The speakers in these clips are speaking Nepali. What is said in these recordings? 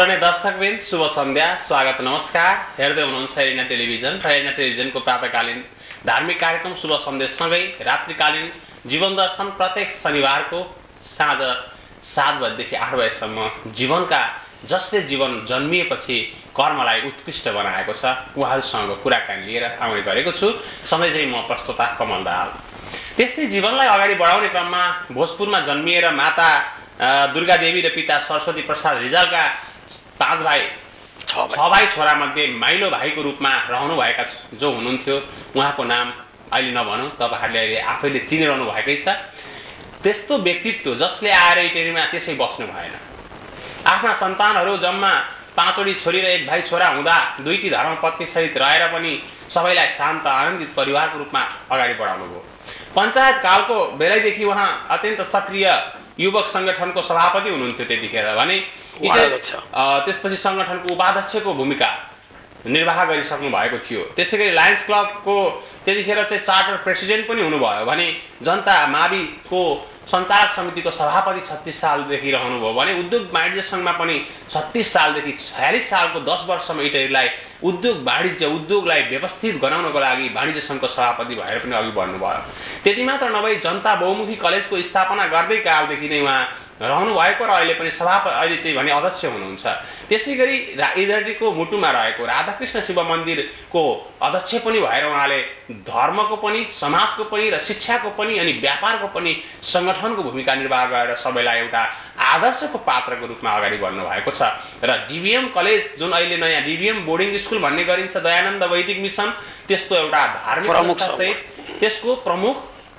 आदरणीय दर्शकवृन्द शुभ सन्ध्या स्वागत नमस्कार हेर्दै हुनुहुन्छ एरिना टेलिभिजन र एरिना टेलिभिजनको प्रातःकालीन धार्मिक कार्यक्रम शुभ सन्देशसँगै रात्रिकालीन जीवन दर्शन प्रत्येक शनिबारको साँझ 7 बजेदेखि 8 बजेसम्म जीवनका जसले जीवन जन्मिएपछि कर्मलाई उत्कृष्ट बनाएको छ उहाँहरूसँग कुराकानी लिएर आउने गरेको छु। सधैँ चाहिँ म प्रस्तोता कमल दाहाल। त्यस्तै जीवनलाई अगाडि बढाउने क्रममा भोजपुरमा जन्मिएर माता दुर्गा देवी र पिता सरस्वती प्रसाद रिजालका 5 भाइ 6 भाइ छोरा मध्ये माइलो भाइको रूपमा रहनुभएका जो हुनुहुन्थ्यो उहाँको नाम अहिले नभनौँ, तपाईहरुले अहिले आफैले चिनिरहनु भएकै छ। त्यस्तो व्यक्तित्व जसले आएर इटेरीमा त्यसै बस्नु भएन। आफ्ना सन्तानहरू जम्मा 5 वटी छोरी र 1 भाइ छोरा हुँदा दुईटी धर्मपत्नी सहित रहेर पनि सबैलाई शान्त आनन्दित परिवारको रूपमा अगाडि बढाउनु भयो। पञ्चायत कालको बेलैदेखि उहाँ अत्यन्त सक्रिय युवक संगठनको सभापति हुनुहुन्थ्यो त्यतिखेर भने त्यसपछि संगठनको उपाध्यक्षको भूमिका निर्वाह गरिसक्नु भएको थियो। त्यसैगरी लायन्स क्लबको त्यतिखेर चाहिँ चार्टर प्रेसिडेन्ट पनि हुनुभयो भने जनता माविको सञ्चालक समितिको सभापति 36 सालदेखि रहनुभयो भने उद्योग वाणिज्य संघमा पनि 36 सालदेखि 46 सालको 10 वर्षसम्म इटरीलाई उद्योगलाई व्यवस्थित गराउनको लागि वाणिज्य संघको सभापति भएर पनि अघि बढ्नुभयो। त्यति मात्र नभई जनता बहुमुखी कलेजको स्थापना गर्दै कालदेखि नै उहाँ रहनु भएको र अहिले पनि अहिले चाहिँ भने अध्यक्ष हुनुहुन्छ। त्यसैगरी इटरीको मुटुमा रहेको राधाकृष्ण शिव मन्दिरको अध्यक्ष पनि भएर उहाँले धर्मको पनि समाजको पनि र शिक्षाको पनि अनि व्यापारको पनि संगठनको भूमिका निर्वाह गरेर सबैलाई एउटा आदर्शको पात्रको रूपमा अगाडि बढ्नु भएको छ। र डीबीएम कलेज जुन अहिले नयाँ डीबीएम बोर्डिङ स्कुल भन्ने गरिन्छ दयानन्द वैदिक मिसन त्यस्तो एउटा धार्मिक संस्थासहित त्यसको प्रमुख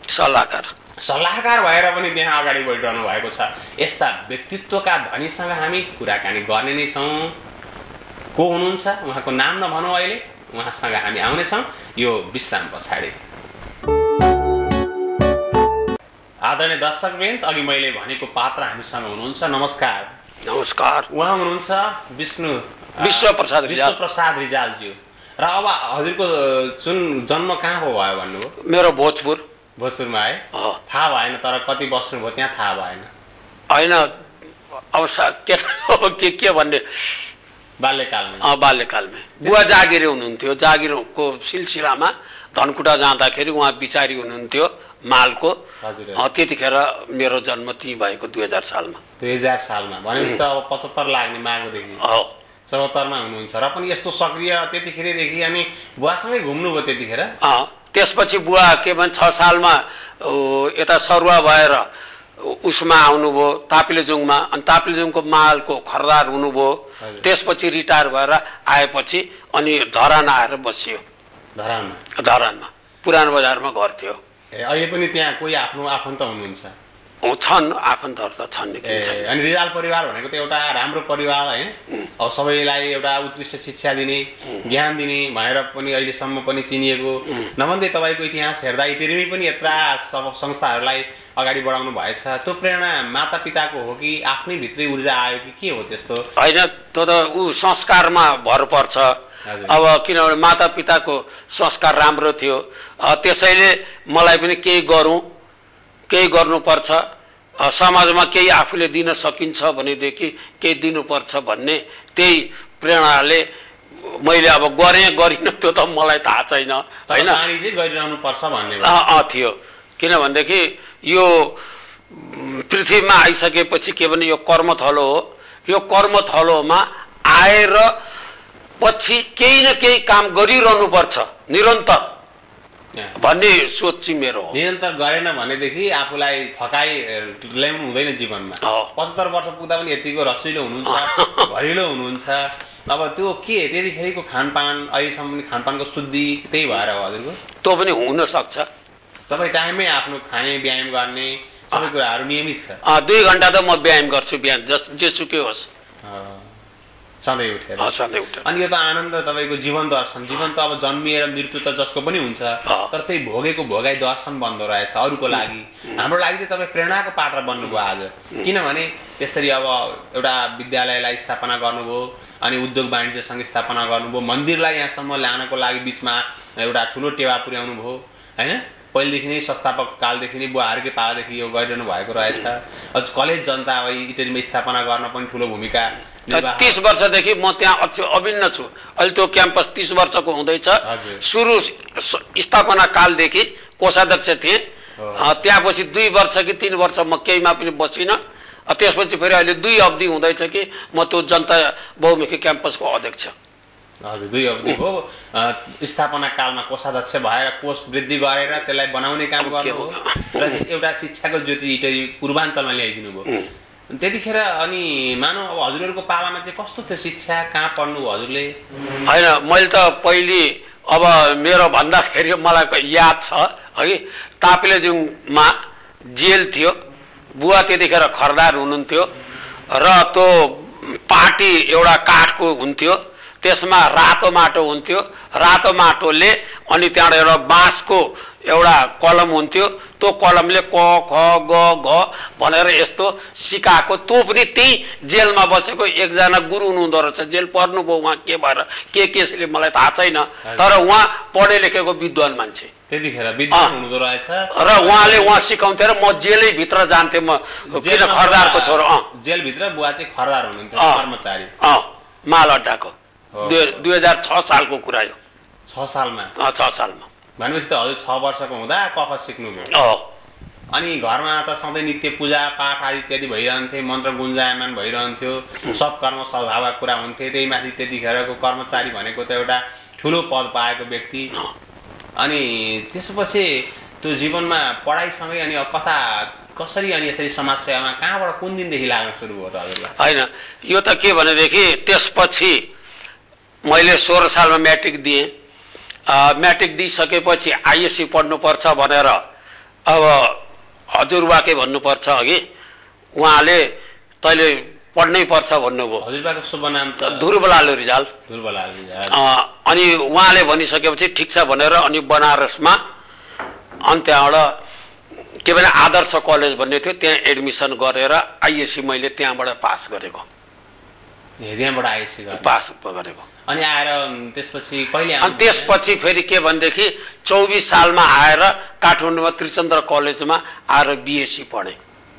सल्लाहकार भएर पनि त्यहाँ अगाडि बढिरहनु भएको छ। यस्ता व्यक्तित्वका धनीसँग हामी कुराकानी गर्ने नै छौँ। को हुनुहुन्छ उहाँको नाम नभनौँ, अहिले उहाँसँग हामी आउनेछौँ यो विश्राम पछाडि। आदरणीय दर्शकवृन्द, अघि मैले भनेको पात्र हामीसँग हुनुहुन्छ। नमस्कार। नमस्कार। उहाँ हुनुहुन्छ विश्व प्रसाद रिजालज्यू। र अब हजुरको जुन जन्म कहाँ भयो भन्नुभयो? मेरो भोजपुरमा है। थाहा भएन तर कति बस्नुभयो त्यहाँ थाहा भएन? होइन, अब के भन्ने बाल्यकालमै बुवा जागिरे हुनुहुन्थ्यो। जागिरको सिलसिलामा धनकुटा जाँदाखेरि उहाँ बिचारी हुनुहुन्थ्यो मालको। त्यतिखेर मेरो जन्म त्यही भएको 2000 सालमा। 2000 सालमा भनेपछि त अब 75 लाग्ने माघदेखि 74 मा हुनुहुन्छ र पनि यस्तो सक्रिय त्यतिखेरदेखि अनि बुवासँगै घुम्नुभयो त्यतिखेर? त्यसपछि बुवा के भन्छ 6 सालमा यता सरुवा भएर उसमा आउनुभयो ताप्लेजुङमा, अनि ताप्लेजुङको मालको खरदार हुनुभयो। त्यसपछि रिटायर भएर आएपछि अनि धरान आएर बसियो। धरानमा पुरानो बजारमा घर थियो। अहिले पनि त्यहाँ कोही आफ्नो आफन्त हुनुहुन्छ? छन्, आफन्तहरू त छन्। अनि रिजाल परिवार भनेको त एउटा राम्रो परिवार होइन? अब सबैलाई एउटा उत्कृष्ट शिक्षा दिने ज्ञान दिने भनेर पनि अहिलेसम्म पनि चिनिएको। नभन्दै तपाईँको इतिहास हेर्दा इटेरीमै पनि यत्रा संस्थाहरूलाई अगाडि बढाउनु भएछ। त्यो प्रेरणा माता पिताको हो कि आफ्नै भित्री ऊर्जा आयो कि के हो त्यस्तो? होइन, त्यो त संस्कारमा भर पर्छ। अब किनभने माता पिताको संस्कार राम्रो थियो त्यसैले मलाई पनि केही गर्नुपर्छ, समाजमा केही आफूले दिन सकिन्छ भनेदेखि केही दिनुपर्छ भन्ने त्यही प्रेरणाले मैले अब गरिनँ त्यो त मलाई थाहा छैन होइन। गरिरहनु पर्छ भन्ने थियो। किनभनेदेखि यो पृथ्वीमा आइसकेपछि के भने यो कर्मथलो हो। यो कर्मथलोमा आएर पछि केही न केही काम गरिरहनुपर्छ निरन्तर भन्ने सोच चाहिँ मेरो हो। निरन्तर गरेन भनेदेखि आफूलाई थकाइ ल्याउनु हुँदैन जीवनमा। 75 वर्ष पुग्दा पनि यतिको रसिलो हुनुहुन्छ, भरिलो हुनुहुन्छ। अब त्यो के त्यतिखेरको खानपान अहिलेसम्म पनि खानपानको शुद्धि त्यही भएर हो हजुरको? त्यो पनि हुन सक्छ। तपाईँ टाइममै आफ्नो खाने व्यायाम गर्ने सबै कुराहरू नियमित छ? 2 घण्टा त म व्यायाम गर्छु बिहान, जेसुकै होस् सधैँ उठेर। अनि यो त आनन्द तपाईँको जीवन दर्शन। जीवन त अब जन्मिएर मृत्यु त जसको पनि हुन्छ, तर त्यही भोगेको भोगाई दर्शन बन्दो रहेछ अरूको लागि। हाम्रो लागि चाहिँ तपाईँ प्रेरणाको पात्र बन्नुभयो आज। किनभने त्यसरी अब एउटा विद्यालयलाई स्थापना गर्नुभयो, अनि उद्योग वाणिज्य सङ्घ स्थापना गर्नुभयो, मन्दिरलाई यहाँसम्म ल्याउनको लागि बिचमा एउटा ठुलो टेवा पुर्याउनु भयो होइन? पहिलेदेखि नै संस्थापक कालदेखि नै बुवाहरूकै पालादेखि यो गरिरहनु भएको रहेछ। अझ कलेज जनता अब इटरीमा स्थापना गर्न पनि ठुलो भूमिका 30 वर्षदेखि म त्यहाँ अभिन्न छु। अहिले त्यो क्याम्पस 30 वर्षको हुँदैछ। सुरु स्थापना कालदेखि कोषाध्यक्ष थिएँ। त्यसपछि 2 वर्ष कि 3 वर्ष म केहीमा पनि बसिनँ। त्यसपछि फेरि अहिले 2 अवधि हुँदैछ कि म त्यो जनता बहुमुखी क्याम्पसको अध्यक्ष। हजुर 2 अवधि हो। स्थापना कालमा कोषाध्यक्ष भएर कोष वृद्धि गरेर त्यसलाई बनाउने काम गर्नुभयो र एउटा शिक्षाको ज्योति इटरी पूर्वाञ्चलमा ल्याइदिनु भयो। त्यतिखेर अनि मानौ अब हजुरहरूको पालामा चाहिँ कस्तो थियो शिक्षा, कहाँ पढ्नुभयो हजुरले? होइन, मैले त पहिले अब मेरो भन्दाखेरि मलाई याद छ है, ताप्लेजुङमा जेल थियो। बुवा त्यतिखेर खरदार हुनुहुन्थ्यो र त्यो पार्टी एउटा काठको हुन्थ्यो, त्यसमा रातो माटो हुन्थ्यो। रातो माटोले अनि त्यहाँबाट एउटा बाँसको एउटा कलम हुन्थ्यो, त्यो कलमले क ख ग घ भनेर यस्तो सिकाएको। त्यो पनि त्यही जेलमा बसेको एकजना गुरु हुनुहुँदो रहेछ। जेल पढ्नुभयो उहाँ, के भएर केसले मलाई थाहा छैन, तर उहाँ पढे लेखेको विद्वान मान्छे त्यतिखेर विद्वान हुनुहुँदो रहेछ। र उहाँले उहाँ सिकाउँथे र म जेलै भित्र जान्थेँ। म किन खरदारको छोरो। जेलभित्र बुवा चाहिँ खरदार हुनुहुन्थ्यो, कर्मचारी। माल अड्डाको 2006 सालको कुरा यो। 6 सालमा? 6 सालमा भनेपछि त हजुर 6 वर्षको हुँदा कख सिक्नुभयो। अनि घरमा त सधैँ नित्य पूजा पाठ आदि इत्यादि भइरहन्थे, मन्त्र गुन्जायमान भइरहन्थ्यो, सत्कर्म सद्भावका कुरा हुन्थे। त्यही माथि त्यतिखेरको कर्मचारी भनेको त एउटा ठुलो पद पाएको व्यक्ति। अनि त्यसपछि त्यो जीवनमा पढाइसँगै अनि कता कसरी अनि यसरी समाजसेवामा कहाँबाट कुन दिनदेखि लाग्न सुरु भयो त हजुरलाई? होइन, यो त के भनेदेखि त्यसपछि मैले 16 सालमा म्याट्रिक दिएँ। म्याट्रिक दिइसकेपछि आइएससी पढ्नुपर्छ भनेर अब हजुरबाकै भन्नुपर्छ अघि, उहाँले तैँले पढ्नै पर्छ भन्नुभयो। हजुरबाको शुभ नाम त? ध्रुवलाल रिजाल। ध्रुवलाल रिजाल। अनि उहाँले भनिसकेपछि ठिक छ भनेर अनि बनारसमा अनि त्यहाँबाट के भने आदर्श कलेज भन्ने थियो, त्यहाँ एडमिसन गरेर आइएससी मैले त्यहाँबाट पास गरेको। त्यहाँबाट आइएससी पास गरेको। अनि आएर त्यसपछि कहिले? अनि त्यसपछि फेरि के भनेदेखि 24 सालमा आएर काठमाडौँमा त्रिचन्द्र कलेजमा आएर बिएससी पढेँ।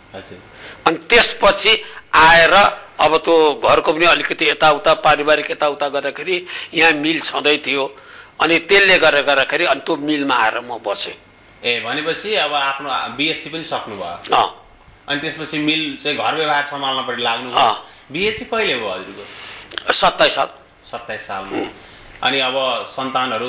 अनि त्यसपछि आएर अब त्यो घरको पनि अलिकति यताउता पारिवारिक यताउता गर्दाखेरि यहाँ मिल छँदै थियो। अनि त्यसले गर्दाखेरि अनि त्यो मिलमा आएर म बसेँ। भनेपछि अब आफ्नो बिएससी पनि सक्नुभयो। अनि त्यसपछि मिल चाहिँ घर व्यवहार सम्हाल्न परि लाग्नुभयो। बिएससी कहिले भयो हजुरको? 27 साल। 27 सालमा। अनि अब सन्तानहरू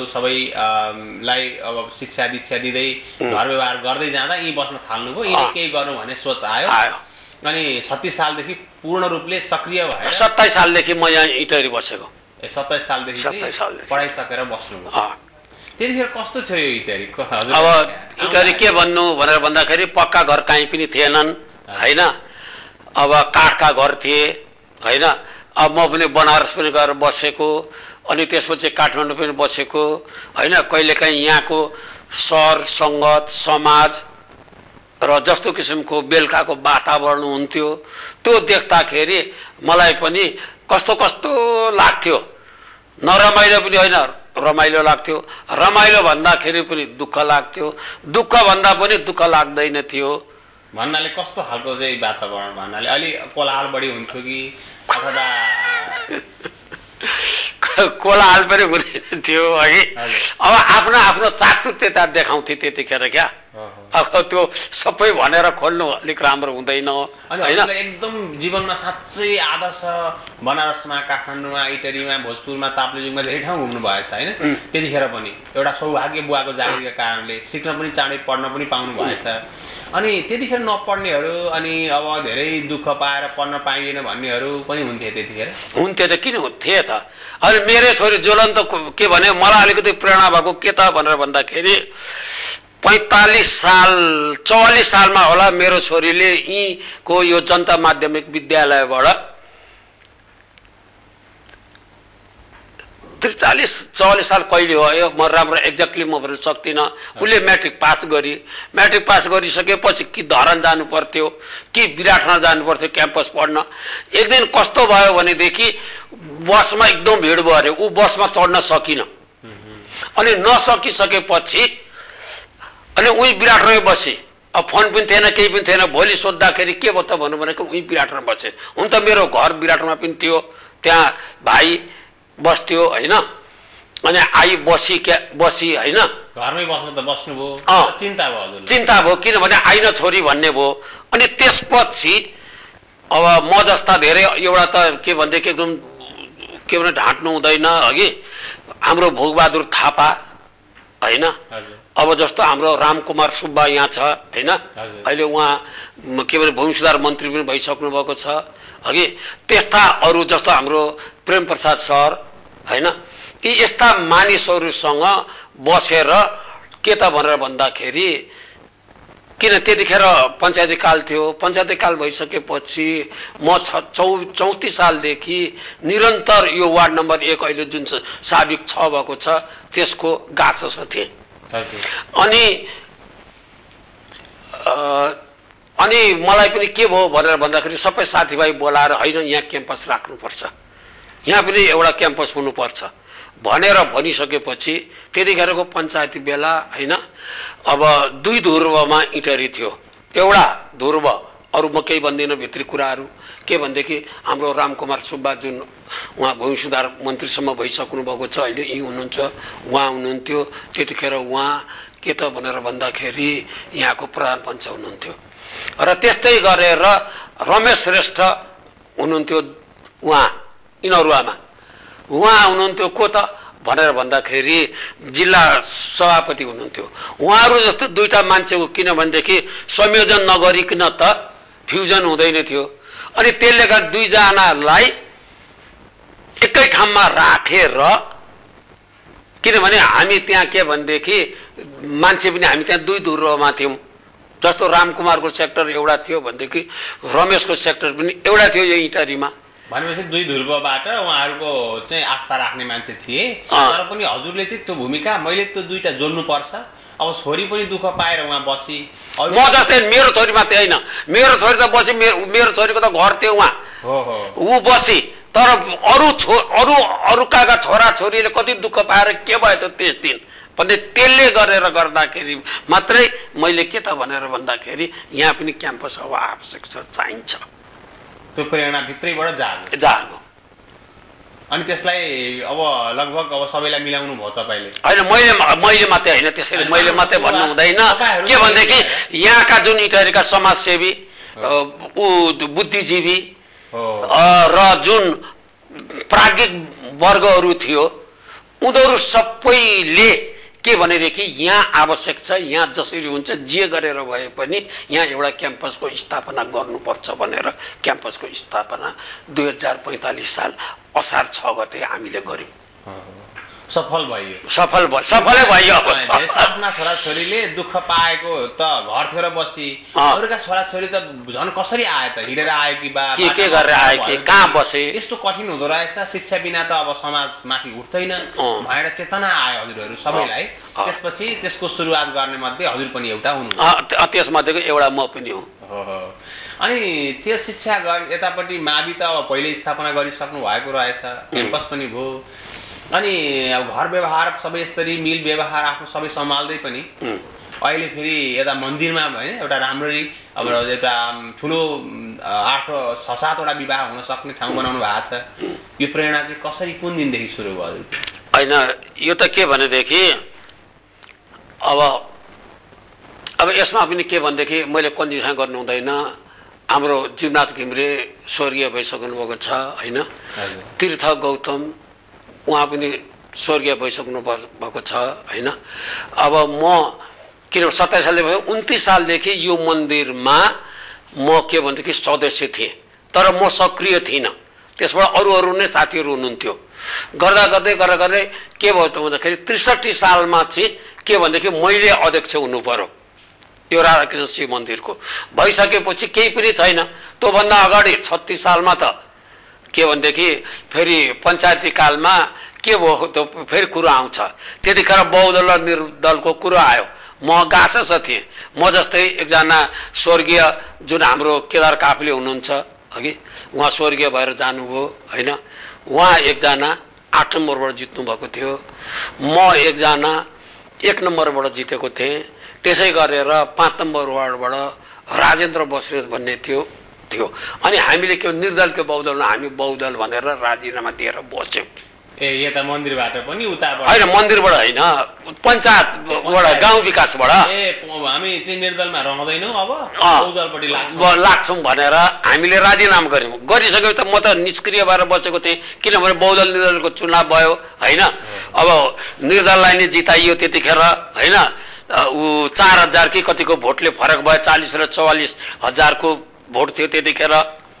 सबैलाई अब शिक्षा दीक्षा दिँदै घर व्यवहार गर्दै जाँदा यहीँ बस्न थाल्नुभयो। यहीँ केही गर्नु भन्ने सोच आयो। अनि 36 सालदेखि पूर्ण रूपले सक्रिय भएर? 27 सालदेखि म यहाँ इटरी बसेको। 27 सालदेखि पढाइ सकेर बस्नुभयो। त्यतिखेर कस्तो थियो यो इटरी? अब इटरी के भन्नु भनेर भन्दाखेरि पक्का घर कहीँ पनि थिएनन् होइन। अब काठका घर थिए होइन। अब म पनि बनारस पनि गएर बसेको, अनि त्यसपछि काठमाडौँ पनि बसेको होइन। कहिलेकाहीँ यहाँको सर सङ्गत समाज र जस्तो किसिमको बेलुकाको वातावरण हुन्थ्यो, त्यो देख्दाखेरि मलाई पनि कस्तो कस्तो लाग्थ्यो। नरमाइलो पनि होइन, रमाइलो लाग्थ्यो। रमाइलो भन्दाखेरि पनि दुःख लाग्थ्यो, दुःख भन्दा पनि दुःख लाग्दैन थियो। भन्नाले कस्तो खालको चाहिँ वातावरण? भन्नाले अलि कोलाहल बढी हुन्थ्यो कि अथवा कोलाहल पनि हुँदैन थियो है। अब आफ्नो आफ्नो चातुर्यता देखाउँथे त्यतिखेर क्या। अब त्यो सबै भनेर खोल्नु अलिक राम्रो हुँदैन होइन। एकदम जीवनमा साँच्चै आदर्श बनारसमा, काठमाडौँमा, इटरीमा, भोजपुरमा, ताप्लेजुङमा धेरै ठाउँ घुम्नु भएछ होइन। त्यतिखेर पनि एउटा सौभाग्य बुवाको जागिरका कारणले सिक्न पनि चाँडै पढ्न पनि पाउनु भएछ। अनि त्यतिखेर नपढ्नेहरू अनि अब धेरै दुःख पाएर पढ्न पाइएन भन्नेहरू पनि हुन्थे त्यतिखेर? हुन्थे त, किन थिए त। अनि मेरो छोरी ज्वलन्त के भने मलाई अलिकति प्रेरणा भएको के त भनेर भन्दाखेरि 44 सालमा होला मेरो छोरीले यहीँको यो जनता माध्यमिक विद्यालयबाट 43-44 साल कहिले हो यो म राम्रो एक्ज्याक्टली म भन्न सक्दिनँ। उसले म्याट्रिक पास गरी, म्याट्रिक पास गरिसकेपछि कि धरान जानु पर्थ्यो कि विराटनगर जानु पर्थ्यो क्याम्पस पढ्न। एक दिन कस्तो भयो भनेदेखि बसमा एकदम भिड भयो अरे, ऊ बसमा चढ्न सकिन। अनि नसकिसकेपछि अनि उही विराटनगर बसी अब फोन पनि थिएन, केही पनि थिएन। भोलि सोद्धाखेरि के भयो त भन्नु भनेको उही विराटमा बसेँ। हुन त मेरो घर विराटमा पनि थियो, त्यहाँ भाइ बस्थ्यो होइन। अनि आई बसी होइन, घरमै बस्नु त बस्नुभयो, चिन्ता भयो हजुर? चिन्ता भयो, किनभने आइन छोरी भन्ने भयो। अनि त्यसपछि अब म जस्ता धेरै एउटा त के भनेदेखि एकदम के भने ढाँट्नु हुँदैन अघि, हाम्रो भोगबहादुर थापा होइन, अब जस्तो हाम्रो रामकुमार सुब्बा यहाँ छ होइन, अहिले उहाँ के भने भूमि सुधार मन्त्री पनि भइसक्नु भएको छ अघि। त्यस्ता अरू जस्तो हाम्रो प्रेम प्रसाद सर होइन, यी यस्ता मानिसहरूसँग बसेर के त भनेर भन्दाखेरि, किन त्यतिखेर पञ्चायती काल थियो। पञ्चायती काल भइसकेपछि म 34 सालदेखि निरन्तर यो वार्ड नम्बर 1 अहिले जुन साबिक 6 भएको छ त्यसको गाछस थिएँ। अनि मलाई पनि के भयो भनेर भन्दाखेरि सबै साथीभाइ बोलाएर होइन यहाँ क्याम्पस राख्नुपर्छ, यहाँ पनि एउटा क्याम्पस हुनुपर्छ भनेर भनिसकेपछि त्यतिखेरको पञ्चायती बेला होइन, अब 2 ध्रुवमा इटरी थियो। एउटा ध्रुव, अरू म केही भन्दिनँ भित्री कुराहरू, के भनेदेखि हाम्रो रामकुमार सुब्बा जुन उहाँ भूमि सुधार मन्त्रीसम्म भइसक्नु भएको छ, अहिले यहीँ हुनुहुन्छ, उहाँ हुनुहुन्थ्यो। त्यतिखेर उहाँ के त भनेर भन्दाखेरि यहाँको प्रधान पञ्च हुनुहुन्थ्यो र त्यस्तै गरेर रमेश श्रेष्ठ हुनुहुन्थ्यो उहाँ इनरुवामा, उहाँ हुनुहुन्थ्यो को त भनेर भन्दाखेरि जिल्ला सभापति हुनुहुन्थ्यो। उहाँहरू जस्तो 2टा मान्छेको किनभनेदेखि संयोजन नगरिकन त फ्युजन हुँदैन थियो। अनि त्यसले गर्दा 2 जनालाई एकै ठाउँमा राखेर, किनभने हामी त्यहाँ के भनेदेखि मान्छे पनि हामी त्यहाँ 2 ध्रुवमा थियौँ। जस्तो रामकुमारको सेक्टर एउटा थियो भनेदेखि रमेशको सेक्टर पनि एउटा थियो यो इटरीमा। भनेपछि 2 ध्रुवबाट उहाँहरूको चाहिँ आस्था राख्ने मान्छे थिए, तर पनि हजुरले चाहिँ त्यो भूमिका मैले त्यो 2टा जोड्नु पर्छ। अब छोरी पनि दुःख पाएर उहाँ बसी, म जस्तै मेरो छोरी मात्रै होइन, मेरो छोरी त बसी, मेरो छोरीको त घर थियो उहाँ, ऊ बसी। तर अरू काका छोरा छोरीले कति दुःख पाएर के भयो त त्यस दिन भन्ने, त्यसले गरेर गर्दाखेरि मात्रै मैले के त भनेर भन्दाखेरि यहाँ पनि क्याम्पस अब आवश्यक छ, चाहिन्छ। त्यो प्रेरणा भित्रैबाट जागो। अनि त्यसलाई अब लगभग अब सबैलाई मिलाउनु भयो तपाईँले? होइन, मैले मात्रै होइन, त्यसैले मैले मात्रै भन्नु हुँदैन। के भनेदेखि यहाँका जुन इटरीका समाजसेवी, बुद्धिजीवी र जुन प्राज्ञिक वर्गहरू थियो, उनीहरू सबैले के भनेदेखि यहाँ आवश्यक छ, यहाँ जसरी हुन्छ जे गरेर भए पनि यहाँ एउटा क्याम्पसको स्थापना गर्नुपर्छ भनेर क्याम्पसको स्थापना 2045 साल असार 6 गते हामीले गर्यौँ। सफल भयो? सफलै भयो। आफ्ना छोराछोरीले दुःख पाएको त घरतिर बसी, अरूका छोराछोरी त झन् कसरी आए त? हिँडेर आयो कि बा के गरेर आयो कि कहाँ बसे? यस्तो कठिन हुँदो रहेछ। शिक्षा बिना त अब समाज माथि उठ्दैन भनेर चेतना आयो हजुरहरू सबैलाई। त्यसपछि त्यसको सुरुवात गर्ने मध्ये हजुर पनि एउटा हुनु? त्यसमध्येको एउटा म पनि हुँ। अनि त्यो शिक्षा यतापट्टि मावि त अब पहिले स्थापना गरिसक्नु भएको रहेछ, क्याम्पस पनि भयो। अनि अब घर व्यवहार सबै यस्तरी मिल व्यवहार आफ्नो सबै सम्हाल्दै पनि अहिले फेरि यता मन्दिरमा होइन एउटा राम्ररी अब एउटा ठुलो 8-7वटा विवाह हुन सक्ने ठाउँ बनाउनु भएको छ। यो प्रेरणा चाहिँ कसरी, कुन दिनदेखि सुरु भयो? होइन, यो त के भनेदेखि अब यसमा पनि के भनेदेखि मैले कन्जुसा गर्नु हुँदैन। हाम्रो जीवनाथ घिम्रे स्वर्गीय भइसक्नु भएको छ होइन, तीर्थ गौतम उहाँ पनि स्वर्गीय भइसक्नु भएको छ होइन। अब म किन 27 सालदेखि भयो, 29 सालदेखि यो मन्दिरमा म के भनेदेखि सदस्य थिएँ, तर म सक्रिय थिइनँ। त्यसबाट अरू नै साथीहरू हुनुहुन्थ्यो। गर्दा गर्दै के भयो त भन्दाखेरि 63 सालमा चाहिँ के भनेदेखि मैले अध्यक्ष हुनु पर्यो यो राधाकृष्ण शिव मन्दिरको। भइसकेपछि केही पनि छैन। त्योभन्दा अगाडि 36 सालमा त के भनेदेखि फेरि पञ्चायती कालमा के भयो त फेरि कुरो आउँछ। त्यतिखेर बहुदल र निर्दलको कुरो आयो। म गाँसस थिएँ। म जस्तै एकजना स्वर्गीय जुन हाम्रो केदार काफले हुनुहुन्छ अघि, उहाँ स्वर्गीय भएर जानुभयो होइन। उहाँ एकजना 8 नम्बरबाट जित्नु भएको थियो, म एकजना 1 नम्बरबाट जितेको थिएँ। त्यसै गरेर 5 नम्बर वार्डबाट राजेन्द्र बस्नेत भन्ने थियो अनि हामीले के निर्दलको बहुदलमा हामी बहुदल भनेर राजीनामा दिएर बस्यौँ। ए यता मन्दिरबाट पनि उताबाट होइन मन्दिरबाट होइन पञ्चायतबाट गाउँ विकासबाट हामी चाहिँ निर्दलमा रहँदैनौँ अब बहुदलपट्टि लाग्छौँ भनेर हामीले राजीनामा गऱ्यौँ। गरिसकेपछि त म त निष्क्रिय भएर बसेको थिएँ किनभने बहुदल निर्दलको चुनाव भयो होइन। अब निर्दललाई नै जिताइयो त्यतिखेर होइन। ऊ 4000 कि कतिको भोटले फरक भयो 40 र 44,000 को भोट थियो त्यतिखेर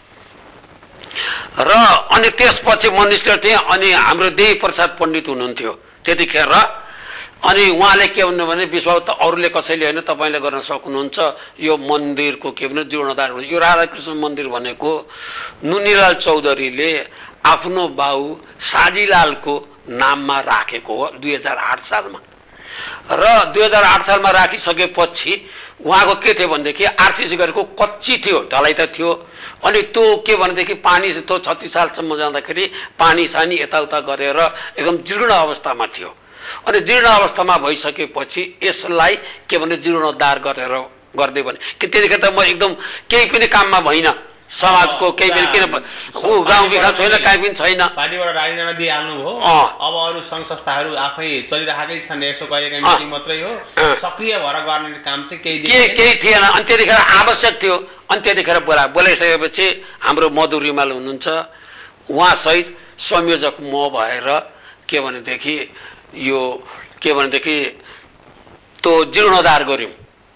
र अनि त्यसपछि म निष्क्रिय थिएँ। अनि हाम्रो देवी प्रसाद पण्डित हुनुहुन्थ्यो त्यतिखेर अनि उहाँले के भन्नु भने विश्व त अरूले कसैले होइन तपाईँले गर्न सक्नुहुन्छ यो मन्दिरको के भने जीर्णोद्धार यो राधाकृष्ण मन्दिर भनेको नुनिलाल चौधरीले आफ्नो बाउ साजीलालको नाममा राखेको हो 2008 सालमा र 2008 सालमा राखिसकेपछि उहाँको के थियो भनेदेखि आरसीसी गरेको कच्ची थियो ढलाइ त थियो अनि त्यो के भनेदेखि पानी त्यो 36 सालसम्म जाँदाखेरि पानी सानी यताउता गरेर एकदम जीर्ण अवस्थामा थियो। अनि जीर्ण अवस्थामा भइसकेपछि यसलाई के भने जीर्णोद्धार गरेर गर्दै भने कि त्यतिखेर त म एकदम केही पनि काममा भइन समाजको केही पनि किन ऊ गाउँ विकास छैन काहीँ पनि छैन पार्टीबाट राजीनामा दिइहाल्नु भयो। अब अरू सङ्घ संस्थाहरू आफै चलिरहेकै छन् यसो कहिलेकाहीँ मिटिङ मात्रै हो सक्रिय भएर गर्ने काम चाहिँ केही थिएन। अनि त्यतिखेर आवश्यक थियो अनि त्यतिखेर बोलाइसकेपछि हाम्रो मधु रिमाल हुनुहुन्छ उहाँसहित संयोजक म भएर के भनेदेखि यो के भनेदेखि त्यो जीर्णोद्धार गऱ्यौँ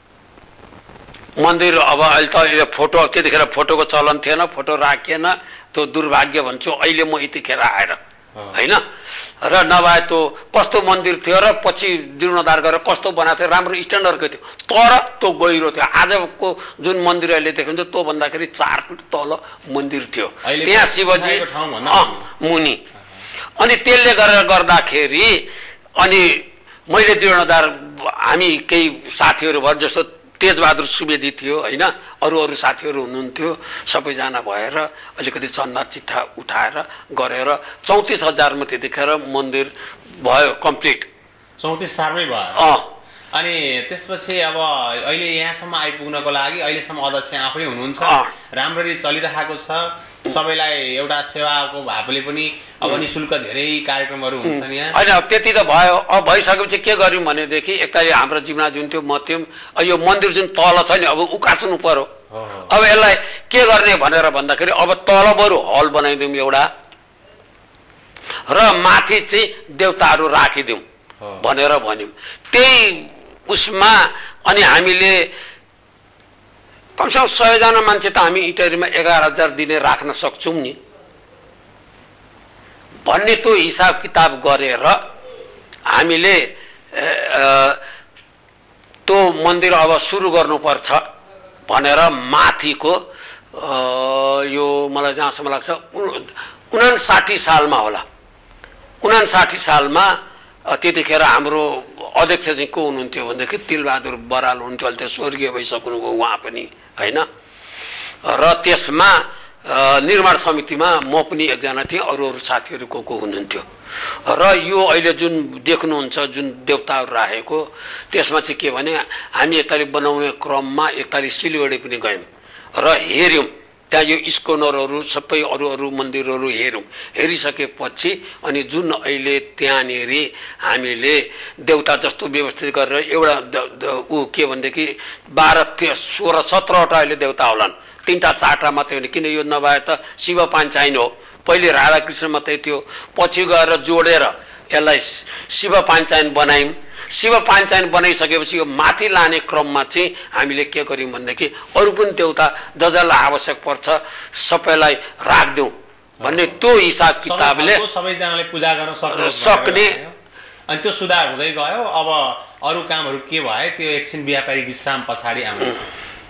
मन्दिर। अब अहिले त फोटो त्यतिखेर फोटोको चलन थिएन फोटो राखिएन त्यो दुर्भाग्य भन्छु अहिले म यतिखेर आएर होइन। र नभए त्यो कस्तो मन्दिर थियो र पछि जीर्णोद्धार गरेर कस्तो बनाएको थियो राम्रो स्ट्यान्डर्डको थियो तर त्यो गहिरो थियो। आजको जुन मन्दिर अहिले देखिन्छ त्यो भन्दाखेरि 4 फिट तल मन्दिर थियो त्यहाँ शिवजी मुनि। अनि त्यसले गरेर गर्दाखेरि अनि मैले जीर्णोद्धार हामी केही साथीहरू भयो जस्तो तेजबहादुर सुवेदी थियो होइन अरू साथीहरू हुनुहुन्थ्यो सबैजना भएर अलिकति चन्दा चिट्ठा उठाएर गरेर 34,000 मा त्यतिखेर मन्दिर भयो कम्प्लिट 34 सालमै भयो। अनि त्यसपछि अब अहिले यहाँसम्म आइपुग्नको लागि अहिलेसम्म अध्यक्ष आफै हुनुहुन्छ राम्ररी चलिरहेको छ सबैलाई एउटा सेवाको भावले पनि अब निशुल्क धेरै कार्यक्रमहरू हुन्छन् यहाँ हैन त्यति त भयो। अब भइसकेपछि के गर्यौं भनेदेखि एकताली हाम्रो जीवना जुन थियो म थियौं यो मन्दिर जुन तल छ नि अब उकास्नु पर्यो अब यसलाई के गर्ने भनेर भन्दाखेरि अब तल बरु हल बनाइदिउँ एउटा र माथि चाहिँ देवताहरू राखिदिउँ भनेर भन्यौं। त्यही उसमा अनि हामीले कमसेकम 100 जना मान्छे त हामी इटरीमा 11,000 दिने राख्न सक्छौं नि भन्ने त्यो हिसाब किताब गरेर हामीले त्यो मन्दिर अब सुरु गर्नुपर्छ भनेर माथिको यो मलाई जहाँसम्म लाग्छ 59 सालमा होला 59 सालमा त्यतिखेर हाम्रो अध्यक्ष चाहिँ को हुनुहुन्थ्यो भनेदेखि तिलबहादुर बराल हुनुहुन्थ्यो अहिले त स्वर्गीय भइसक्नुभयो उहाँ पनि हैन। र त्यसमा निर्माण समितिमा म पनि एकजना थिएँ अरू साथीहरू को हुनुहुन्थ्यो र यो अहिले जुन देख्नुहुन्छ जुन देवताहरू राखेको त्यसमा चाहिँ के भने हामी एकताली बनाउने क्रममा एकताली सिलगढी पनि गयौँ र हेर्यौं त्यहाँ यो इस्कोनरहरू सबै अरू मन्दिरहरू हेर्यौं। हेरिसकेपछि अनि जुन अहिले त्यहाँनेरि हामीले देवता जस्तो व्यवस्थित गरेर एउटा ऊ के भनेदेखि 12, 16, 17वटा अहिले देवता होलान् 3टा 4टा मात्रै हो किन यो नभए त शिव पाञ्चायन हो पहिले राधाकृष्ण मात्रै थियो पछि गएर जोडेर यसलाई शिव पाञ्चायन बनायौं। शिव पाञ्चायन बनाइसकेपछि यो माथि लाने क्रममा चाहिँ हामीले के गर्यौं भनेदेखि अरू पनि देवता जसलाई आवश्यक पर्छ सबैलाई राख्दिउँ भन्ने त्यो हिसाब किताबले सबैजनाले पूजा गर्न सक्ने अनि त्यो सुधार हुँदै गयो। अब अरू कामहरू के भए त्यो एकछिन व्यापारिक विश्राम पछाडि आउँछ।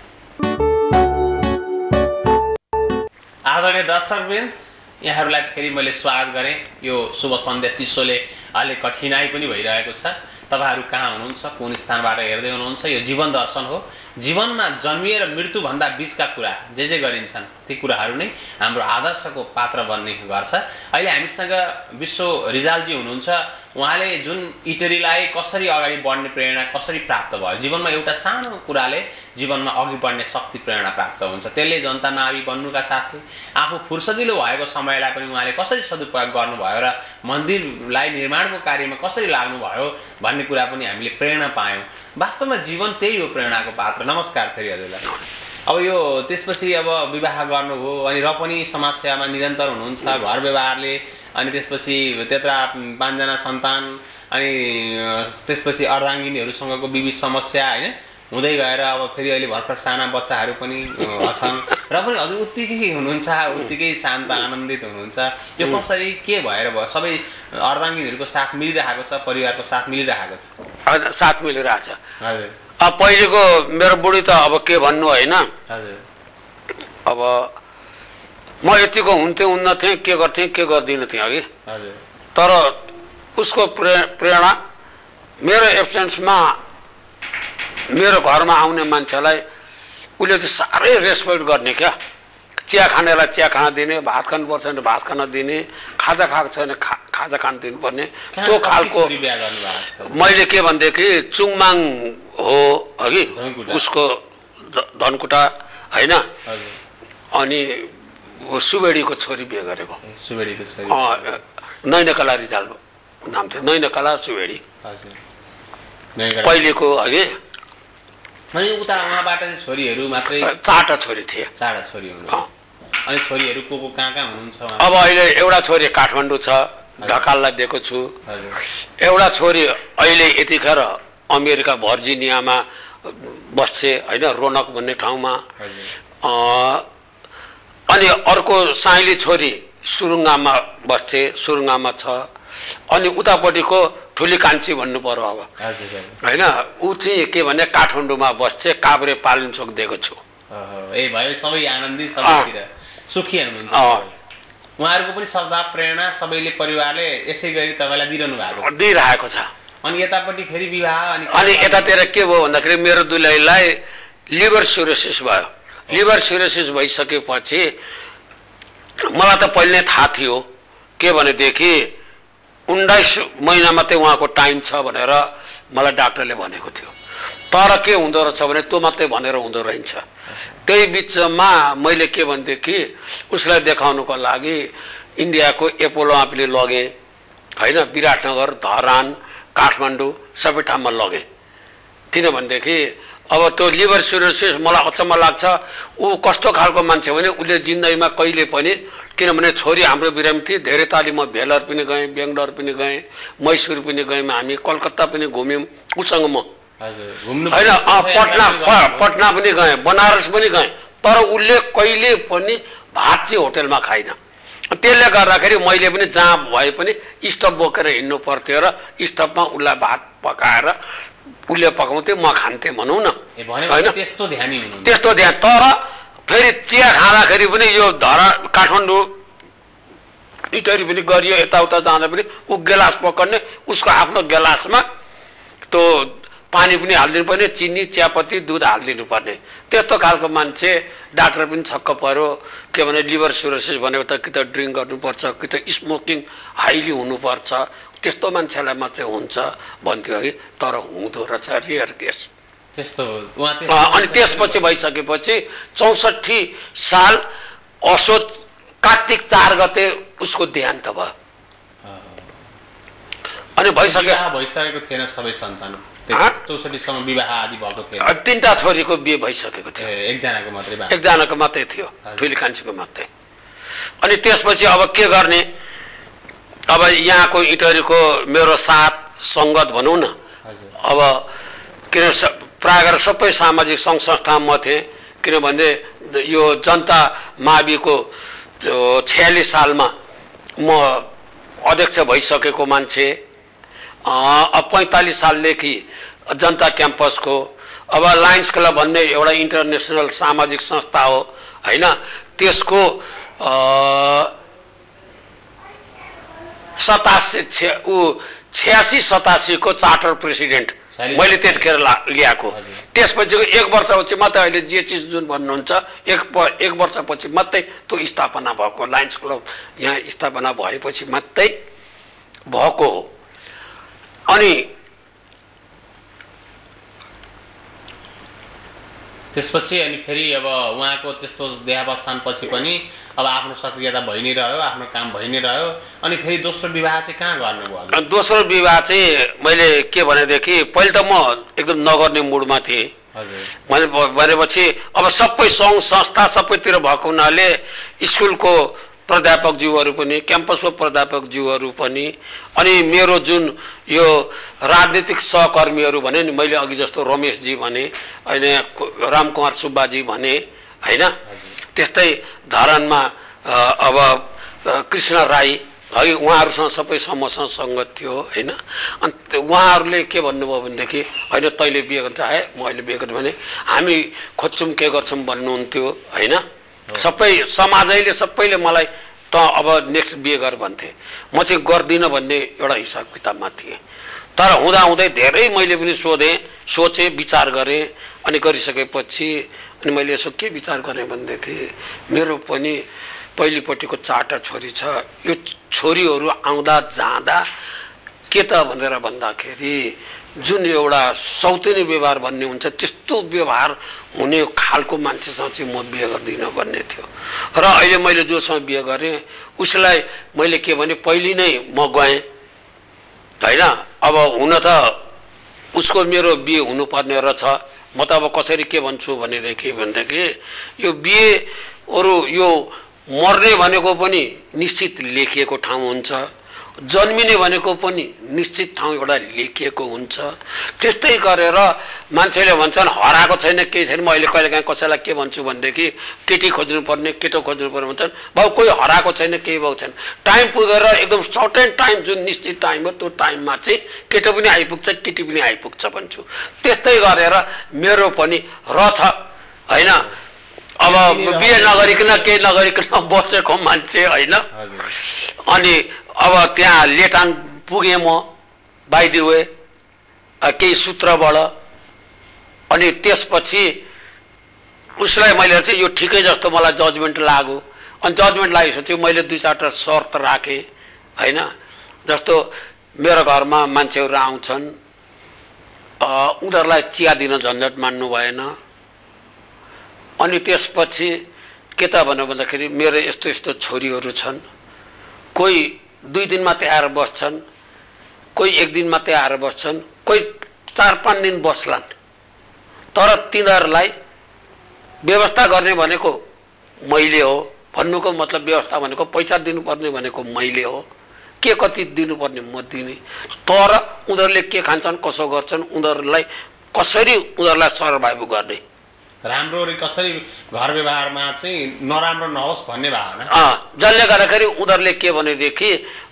आदरणीय दर्शकवृन्द यहाँहरूलाई फेरि मैले स्वागत गरेँ। यो शुभ सन्ध्या चिसोले अलि कठिनाइ पनि भइरहेको छ। तपाईहरु कहाँ हुनुहुन्छ कुन स्थानबाट हेर्दै हुनुहुन्छ यो जीवन दर्शन हो जीवनमा जन्मिएर मृत्युभन्दा बिचका कुरा जे गरिन्छन् ती कुराहरू नै हाम्रो आदर्शको पात्र बन्ने गर्छ। अहिले हामीसँग विश्व रिजालजी हुनुहुन्छ, उहाँले जुन इटरीलाई कसरी अगाडि बढ्ने प्रेरणा कसरी प्राप्त भयो, जीवनमा एउटा सानो कुराले जीवनमा अघि बढ्ने शक्ति प्रेरणा प्राप्त हुन्छ, त्यसले जनतामा आवी बन्नुका साथै आफू फुर्सदिलो भएको समयलाई पनि उहाँले कसरी सदुपयोग गर्नुभयो र मन्दिरलाई निर्माणको कार्यमा कसरी लाग्नुभयो भन्ने कुरा पनि हामीले प्रेरणा पायौँ। वास्तवमा जीवन त्यही हो, प्रेरणाको पात्र। नमस्कार फेरि हजुरलाई। अब यो त्यसपछि अब विवाह गर्नुभयो अनि र पनि समाजसेवामा निरन्तर हुनुहुन्छ घर व्यवहारले, अनि त्यसपछि त्यता 5 जना सन्तान, अनि त्यसपछि अर्धाङ्गिनीहरूसँगको विविध समस्या होइन हुँदै गएर अब फेरि अहिले भर्खर साना बच्चाहरू पनि छन् र पनि हजुर उत्तिकै हुनुहुन्छ, उत्तिकै शान्त आनन्दित हुनुहुन्छ। यो कसरी के भएर भयो? सबै अर्धाङ्गिनीहरूको साथ मिलिरहेको छ, परिवारको साथ मिलिरहेको छ? साथ मिलिरहेको छ। हजुर। अब पहिलेको मेरो बुढी त अब के भन्नु होइन, हजुर। अब म यतिको हुन्न थिएँ, के गर्थेँ के गर्दिनँ थिएँ अघि। हजुर। तर उसको प्रेरणा मेरो एब्सेन्समा मेरो घरमा आउने मान्छेलाई उसले चाहिँ साह्रै रेस्पेक्ट गर्ने क्या। चिया खानेलाई चिया खान दिने, भात खानुपर्छ भने भात खान दिने, खाजा खाएको छ भने खाजा खान दिनुपर्ने, त्यो खालको। मैले के भनेदेखि चुङमाङ हो अघि उसको धनकुटा होइन, अनि सुवेडीको छोरी बिहे गरेको। सुवेडीको छोरी नैनकला रिजाल नाम थियो, नैनकला सुवेडी पहिलेको अघि। अनि उता उहाँबाट चाहिँ छोरीहरू मात्रै 4टा छोरी थिए। 4टा छोरी हुनुहुन्छ। अनि छोरीहरू को कहाँ हुनुहुन्छ? अब अहिले एउटा छोरी काठमाडौँ छ, ढकाललाई दिएको छु। एउटा छोरी अहिले यतिखेर अमेरिका भर्जिनियामा बस्छे होइन, रोनक भन्ने ठाउँमा। अनि अर्को साइली छोरी सुरुङ्गामा बस्छे, सुरुङ्गामा छ। अनि उतापट्टिको ठुली कान्छी भन्नु पर्यो अब होइन, ऊ चाहिँ के भने काठमाडौँमा बस्छे, काभ्रे पालिनचोक दिएको छु। ए भयो, सबै आनन्दित, सबैतिर सुखी हुनुहुन्छ। उहाँहरूको पनि सद्भाव प्रेरणा सबैले परिवारले यसै गरी तपाईँलाई दिइरहेको छ। अनि यतापट्टि फेरि विवाह अनि यतातिर के भयो भन्दाखेरि मेरो दुलहीलाई लिभर सिरोसिस भयो। लिभर सिरोसिस भइसकेपछि मलाई त पहिले नै थाहा थियो के भनेदेखि 19 महिना मात्रै उहाँको टाइम छ भनेर मलाई डाक्टरले भनेको थियो। तर के हुँदो रहेछ भने त्यो मात्रै भनेर हुँदो रहेछ। त्यही बिचमा मैले के भनेदेखि उसलाई देखाउनुको लागि इन्डियाको एपोलोमा पनि लगेँ होइन, विराटनगर, धरान, काठमाडौँ सबै ठाउँमा लगेँ। किनभनेदेखि अब त्यो लिभर सिरोसिस मलाई अचम्म लाग्छ। ऊ कस्तो खालको मान्छे भने उसले जिन्दगीमा कहिले पनि, किनभने छोरी हाम्रो बिरामी थिए, धेरै ताली म भेलर पनि गएँ, बेङ्गलोर पनि गएँ, मैसुर पनि गयौँ, हामी कलकत्ता पनि घुम्यौँ उसँग म होइन, पटना पनि गएँ, बनारस पनि गएँ। तर उसले कहिले पनि भात चाहिँ होटेलमा खाइन। त्यसले गर्दाखेरि मैले पनि जहाँ भए पनि स्टोभ बोकेर हिँड्नु पर्थ्यो र स्टोभमा उसलाई भात पकाएर उसले पकाउँथे, म खान्थेँ भनौँ न होइन, त्यस्तो ध्यान। तर फेरि चिया खाँदाखेरि पनि यो काठमाडौँ इटरी पनि गरियो, यताउता जाँदा पनि ऊ गिलास पकड्ने, उसको आफ्नो गिलासमा त्यो पानी पनि हालिदिनु पर्ने, चिनी, चियापत्ती, दुध हालिदिनु पर्ने। त्यस्तो खालको मान्छे। डाक्टर पनि छक्क पर्यो, के भने लिभर सिरोसिस भनेको त कि त ड्रिङ्क गर्नुपर्छ, कि त स्मोकिङ हाइली हुनुपर्छ, त्यस्तो मान्छेलाई मात्रै हुन्छ भन्थ्यो कि। तर हुँदो रहेछ रेयर केस त्यस्तो। अनि त्यसपछि भइसकेपछि 64 साल असोज कार्तिक 4 गते उसको देहान्त भयो। अनि भइसकेको थिएन सबै सन्तान, 64 सम्म विवाह आदि भएको थिएन। 3टा छोरीको बिहे भइसकेको थियो, एकजनाको मात्रै थियो, ठुली कान्छीको मात्रै। अनि त्यसपछि अब के गर्ने? अब यहाँको इटरीको मेरो साथ सङ्गत भनौँ न, अब किन प्रायः सबै सामाजिक सङ्घ संस्थामा म थिएँ। किनभने यो जनता माविको 46 सालमा म अध्यक्ष भइसकेको मान्छे। अब 45 सालदेखि जनता क्याम्पसको, अब लायन्स क्लब भन्ने एउटा इन्टरनेसनल सामाजिक संस्था हो होइन, त्यसको 86-87 को चार्टर प्रेसिडेन्ट मैले त्यतिखेर ल्याएको। त्यसपछिको 1 वर्षपछि मात्रै अहिले जे चिज जुन भन्नुहुन्छ 1 वर्षपछि मात्रै त्यो स्थापना भएको, लायन्स क्लब यहाँ स्थापना भएपछि मात्रै भएको हो। अनि त्यसपछि अनि फेरि अब उहाँको त्यस्तो देहावसानपछि पनि अब आफ्नो सक्रियता भइ नै रह्यो, आफ्नो काम भइ नै रह्यो। अनि फेरि दोस्रो विवाह चाहिँ कहाँ गर्नुभयो? दोस्रो विवाह चाहिँ मैले के भनेदेखि पहिले त म एकदम नगर्ने मुडमा थिएँ। मैले भनेपछि अब सबै सङ्घ संस्था सबैतिर भएको हुनाले स्कुलको प्राध्यापकज्यूहरू पनि, क्याम्पसको प्राध्यापकज्यूहरू पनि, अनि मेरो जुन यो राजनीतिक सहकर्मीहरू भने नि, मैले अघि जस्तो रमेशजी भने, अहिले रामकुमार सुब्बाजी भने होइन, त्यस्तै धरानमा अब कृष्ण राई है, उहाँहरूसँग सबै मसँग सङ्गत थियो होइन। अनि उहाँहरूले के भन्नुभयो भनेदेखि होइन तैँले बिहे गर्छ है, म अहिले बिहे गर्छु भने हामी खोज्छौँ के गर्छौँ भन्नुहुन्थ्यो होइन। सबै समाजैले सबैले मलाई त अब नेक्स्ट बिहे गर भन्थे, म चाहिँ गर्दिनँ भन्ने एउटा हिसाब किताबमा थिएँ। तर हुँदाहुँदै धेरै मैले पनि सोचेँ विचार गरेँ। अनि गरिसकेपछि अनि मैले यसो के विचार गरेँ भनेदेखि मेरो पनि पहिलोपट्टिको 4टा छोरी छ, यो छोरीहरू आउँदा जाँदा के त भनेर भन्दाखेरि जुन एउटा सौतेनी व्यवहार भन्ने हुन्छ त्यस्तो व्यवहार हुने खालको मान्छेसँग चाहिँ म बिहे गर्दिनँ भन्ने थियो। र अहिले मैले जोसँग बिहे गरेँ उसलाई मैले के भने पहिले नै म गएँ होइन। अब हुन त उसको मेरो बिहे हुनुपर्ने रहेछ। म त अब कसरी के भन्छु भनेदेखि यो बिहेहरू यो मर्ने भनेको पनि निश्चित लेखिएको ठाउँ हुन्छ, जन्मिने भनेको पनि निश्चित ठाउँ एउटा लेखिएको हुन्छ। त्यस्तै गरेर मान्छेले भन्छन् हराएको छैन केही छैन। म अहिले कहिलेकाहीँ कसैलाई के भन्छु भनेदेखि केटी खोज्नुपर्ने केटो खोज्नुपर्ने भन्छन्, भाउ कोही हराएको छैन केही भएको छैन। टाइम पुगेर एकदम सर्टेन टाइम जुन निश्चित टाइम हो त्यो टाइममा चाहिँ केटो पनि आइपुग्छ केटी पनि आइपुग्छ भन्छु। त्यस्तै गरेर मेरो पनि रहेछ होइन। अब बिहे नगरिकन केही नगरिकन बसेको मान्छे होइन। अनि अब त्यहाँ लेटाङ पुगेँ म बाइ द वे केही सूत्रबाट। अनि त्यसपछि उसलाई मैले चाहिँ यो ठिकै जस्तो मलाई जजमेन्ट लाग्यो। अनि जजमेन्ट लागेपछि मैले 2-4टा शर्त राखेँ होइन। जस्तो मेरो घरमा मान्छेहरू आउँछन्, उनीहरूलाई चिया दिन झन्झट मान्नु भएन। अनि त्यसपछि के त भन्दाखेरि मेरो यस्तो यस्तो छोरीहरू छन्, कोही 2 दिन मात्रै आएर बस्छन्, कोही 1 दिन मात्रै आएर बस्छन्, कोही 4-5 दिन बस्लान्। तर तिनीहरूलाई व्यवस्था गर्ने भनेको मैले हो। भन्नुको मतलब व्यवस्था भनेको पैसा दिनुपर्ने भनेको मैले हो, के कति दिनुपर्ने म दिने। तर उनीहरूले के खान्छन् कसो गर्छन्, उनीहरूलाई कसरी उनीहरूलाई सर्भाइभ गर्ने, राम्रो कसरी घर व्यवहारमा चाहिँ नराम्रो नहोस् भन्ने भावना। जसले गर्दाखेरि उनीहरूले के भनेदेखि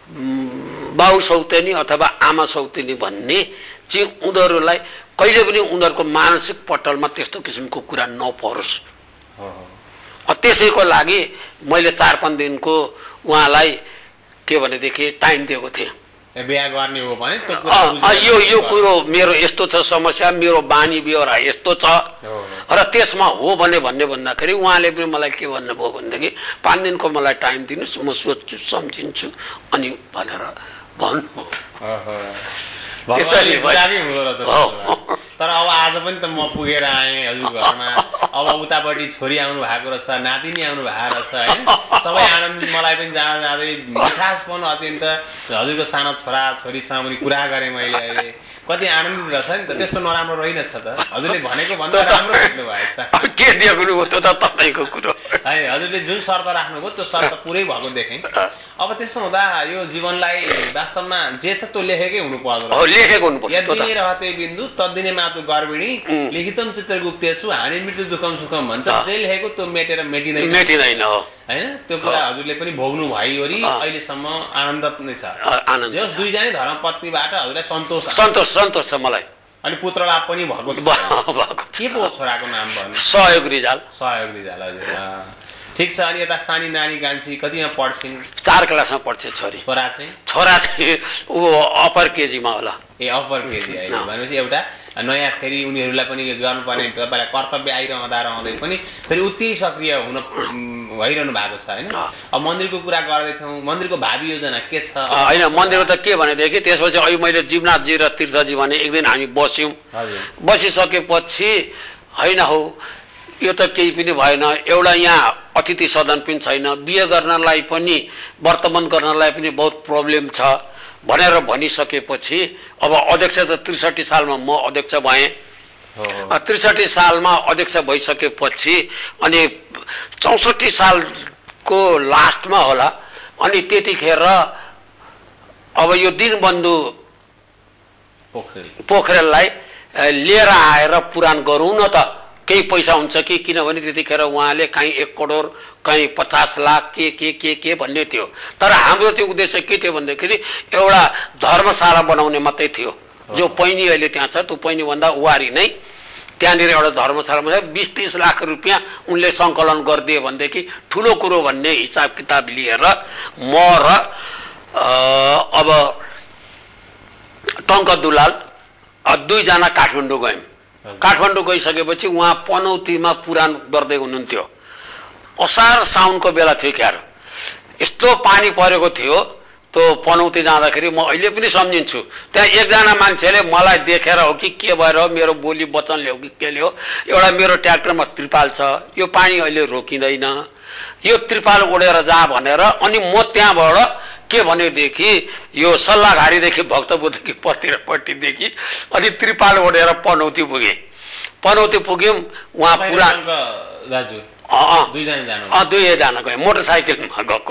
बाउ सौतेनी अथवा आमा सौतेनी भन्ने चाहिँ उनीहरूलाई कहिले पनि उनीहरूको मानसिक पटलमा त्यस्तो किसिमको कुरा नपरोस्। त्यसैको लागि मैले 4-5 दिनको उहाँलाई के भनेदेखि टाइम दिएको थिएँ। बिहा गर्ने हो भने यो कुरो मेरो यस्तो छ समस्या, मेरो बानी व्यवहार यस्तो छ र त्यसमा हो भन्ने भन्दाखेरि उहाँले पनि मलाई के भन्नुभयो भनेदेखि 5 दिनको मलाई टाइम दिनुहोस्, म सोच्छु सम्झिन्छु अनि भनेर भन्नुभयो। तर अब आज पनि त म पुगेर आएँ हजुर घरमा। अब उतापट्टि छोरी आउनु भएको रहेछ, नातिनी आउनु भएको रहेछ होइन। सबै आनन्द मलाई पनि जाँदा जाँदै मिठासपन अत्यन्त। हजुरको सानो छोरा छोरीसँग पनि कुरा गरेँ मैले। अहिले कति आनन्दित रहेछ नि त। त्यस्तो नराम्रो रहेनछ त, हजुरले भनेको भन्दा राम्रो भेट्नु भएछ। के दिएको हो त तपाईँको कुरो है। हजुरले जुन शर्त राख्नुभयो त्यो शर्त पुरै भएको देखेँ। अब त्यसो हुँदा यो जीवनलाई वास्तवमा जे छ त्यो लेखेकै हुनु पर्छ। लेखेको हुनु पर्छ। यदि रहते बिन्दु तद्दिने मातु गर्भिणी लिखितम चित्रगुप्तेषु हानि मृत्यु दुःखम सुखम भन्छ। जे लेखेको त्यो मेटेर मेटिँदैन होइन। त्यो कुरा हजुरले पनि भोग्नु भइवरी अहिलेसम्म आनन्द नै छ। जस दुईजना धर्मपत्नीबाट हजुरलाई सन्तोष छ मलाई। अनि पुत्र लाभ पनि भएको छ। के पो छोराको नाम भन्नु? सहयोग रिजाल। सहयोग रिजाल हजुर। ठिक छ। अनि यता सानी नानी कान्छी कतिमा पढ्छिन्? 4 क्लासमा पढ्छ छोरी। छोरा चाहिँ? छोरा चाहिँ ऊ अप्पर केजीमा होला। ए अप्पर केजी अहिले भनेपछि एउटा नयाँ फेरि उनीहरूलाई पनि गर्नुपर्ने तपाईँलाई कर्तव्य आइरहँदै पनि फेरि उति सक्रिय हुन भइरहनु भएको छ होइन। अब मन्दिरको कुरा गर्दै थियौँ, मन्दिरको भावी योजना के छ? होइन मन्दिरमा त के भनेदेखि त्यसपछि अहिले मैले जीवनाथजी र तीर्थजी भने एक दिन हामी बस्यौँ। बसिसकेपछि होइन हौ यो त केही पनि भएन, एउटा यहाँ अतिथि सदन पनि छैन, बिहे गर्नलाई पनि वर्तमान गर्नलाई पनि बहुत प्रब्लम छ भनेर भनिसकेपछि अब अध्यक्ष त 63 सालमा म अध्यक्ष भएँ। 63 सालमा अध्यक्ष भइसकेपछि अनि 64 सालको लास्टमा होला अनि त्यतिखेर अब यो दीनबन्धु पोखरेललाई लिएर आएर पुराण गरौँ न त, केही पैसा हुन्छ कि, किनभने त्यतिखेर उहाँले कहीँ 1 करोड कहीँ 50 लाख के भन्ने थियो। तर हाम्रो त्यो उद्देश्य के थियो भन्दाखेरि एउटा धर्मशाला बनाउने मात्रै थियो। जो पैनी अहिले त्यहाँ छ त्यो पैनीभन्दा वारी नै त्यहाँनिर एउटा धर्मशाला 20-30 लाख रुपियाँ उनले सङ्कलन गरिदिए भनेदेखि ठुलो कुरो भन्ने हिसाब किताब लिएर म र अब टङ्क दुलाल 2 जना काठमाडौँ गयौँ। काठमाडौँ गइसकेपछि उहाँ पनौतीमा पुराण गर्दै हुनुहुन्थ्यो। असार साउनको बेला थियो क्यार, यस्तो पानी परेको थियो त्यो पनौती जाँदाखेरि म अहिले पनि सम्झिन्छु। त्यहाँ एकजना मान्छेले मलाई देखेर हो कि के भएर हो, मेरो बोली वचनले हो कि केले हो, एउटा मेरो ट्र्याक्टरमा त्रिपाल छ, यो पानी अहिले रोकिँदैन, यो त्रिपाल ओढेर जा भनेर अनि म त्यहाँबाट के भनेदेखि यो सल्लाहघारीदेखि भक्तपुरदेखि पट्टिदेखि अनि त्रिपाल ओढेर पनौती पुगेँ। पनौती पुग्यौँ उहाँ पुरा दाजु 2 जना गयो, मोटरसाइकलमा गएको।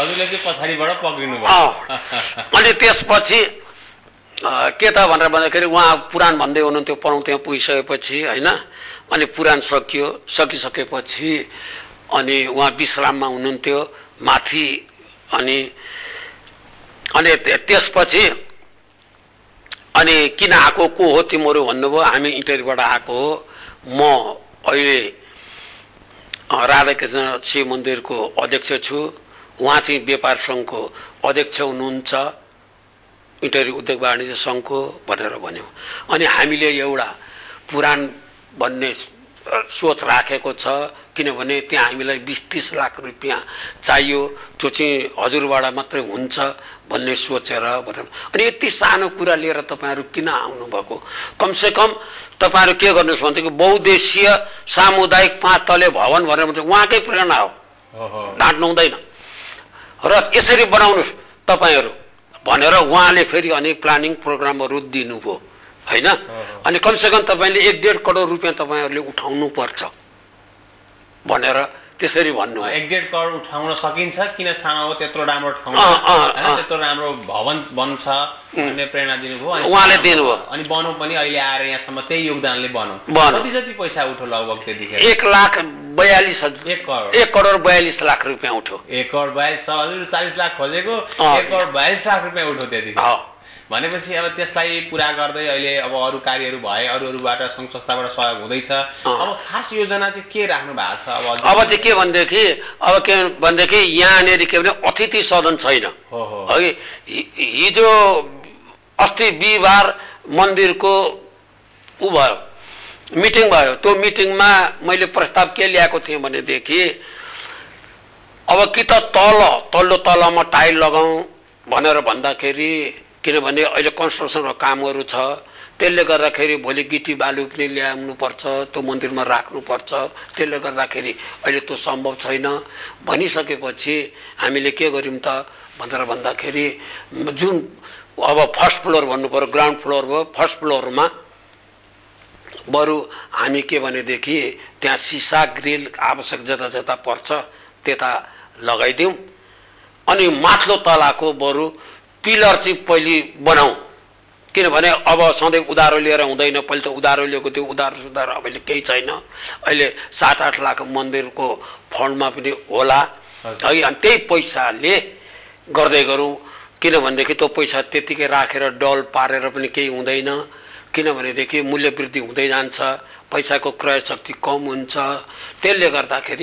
अनि त्यसपछि के त भनेर भन्दाखेरि उहाँ पुराण भन्दै हुनुहुन्थ्यो पनौतीमा पुगिसकेपछि होइन। अनि पुराण सकिसकेपछि अनि उहाँ विश्राममा हुनुहुन्थ्यो माथि। अनि त्यसपछि अनि किन आएको, को हो तिमीहरू भन्नुभयो। हामी इन्टरभ्यूबाट आएको हो, म अहिले राधाकृष्ण शिव मन्दिरको अध्यक्ष छु, उहाँ चाहिँ व्यापार सङ्घको अध्यक्ष हुनुहुन्छ, इन्टरभ्यू उद्योग वाणिज्य सङ्घको भनेर भन्यौँ। अनि हामीले एउटा पुराण भन्ने सोच राखेको छ, किनभने त्यहाँ हामीलाई 20-30 लाख रुपियाँ चाहियो, त्यो चाहिँ हजुरबाट मात्रै हुन्छ भन्ने सोचेर भनेर। अनि यति सानो कुरा लिएर तपाईँहरू किन आउनुभएको? कमसेकम तपाईँहरू के गर्नुहोस् भनेदेखि बहुद्देशीय सामुदायिक 5 तले भवन भनेर भन्छ, उहाँकै प्रेरणा हो, ढाँट्नु हुँदैन र यसरी बनाउनुहोस् तपाईँहरू भनेर उहाँले फेरि अनि प्लानिङ प्रोग्रामहरू दिनुभयो होइन। अनि कमसेकम तपाईँले 1-1.5 करोड रुपियाँ तपाईँहरूले उठाउनु पर्छ भनेर त्यसरी भन्नु। 1-1.5 करोड उठाउन सकिन्छ, किन सानो हो, त्यत्रो राम्रो ठाउँ त्यत्रो राम्रो भवन बन्छ भन्ने प्रेरणा दिनुभयो उहाँले दिनुभयो। अनि बनौँ पनि अहिले आएर यहाँसम्म त्यही योगदानले बनौँ। कति जति पैसा उठ्यो लगभग त्यतिखेर? 1 करोड 42 लाख रुपियाँ उठ्यो। 1 करोड 42 40 लाख खोजेको 1 करोड 42 लाख रुपियाँ उठ्यो त्यतिखेर। भनेपछि अब त्यसलाई पुरा गर्दै अहिले अब अरू कार्यहरू भए, अरूबाट सङ्घ संस्थाबाट सहयोग हुँदैछ। अब खास योजना चाहिँ के राख्नु भएको छ? अब चाहिँ के भनेदेखि यहाँनिर के भने अतिथि सदन छैन है। हिजो अस्ति बिहिबार मन्दिरको ऊ भयो, मिटिङ भयो। त्यो मिटिङमा मैले प्रस्ताव के ल्याएको थिएँ भनेदेखि अब कि त तल्लो तलामा टाइल लगाउँ भनेर भन्दाखेरि, किनभने अहिले कन्स्ट्रक्सनको कामहरू छ, त्यसले गर्दाखेरि भोलि गिटी बालु पनि ल्याउनुपर्छ, त्यो मन्दिरमा राख्नुपर्छ, त्यसले गर्दाखेरि अहिले त्यो सम्भव छैन भनिसकेपछि हामीले के गर्यौँ त भनेर भन्दाखेरि जुन अब फर्स्ट फ्लोर भन्नु पर्यो, ग्राउन्ड फ्लोर भयो, फर्स्ट फ्लोरमा बरु हामी के भनेदेखि त्यहाँ सिसा ग्रिल आवश्यक जता जता पर्छ त्यता लगाइदिउँ। अनि माथिल्लो तलाको बरु पिलर चाहिँ पहिले बनाऊ, किनभने अब सधैँ उधारो लिएर हुँदैन। पहिले त उधारो लिएको थियो, उधारो सुधार अहिले केही छैन। अहिले 7-8 लाख मन्दिरको फन्डमा पनि होला है। अनि त्यही पैसाले गर्दै गरौँ, किनभनेदेखि त्यो पैसा त्यतिकै राखेर डल पारेर पनि केही हुँदैन। किनभनेदेखि मूल्य वृद्धि हुँदै जान्छ, पैसाको क्रय शक्ति कम हुन्छ। त्यसले गर्दाखेरि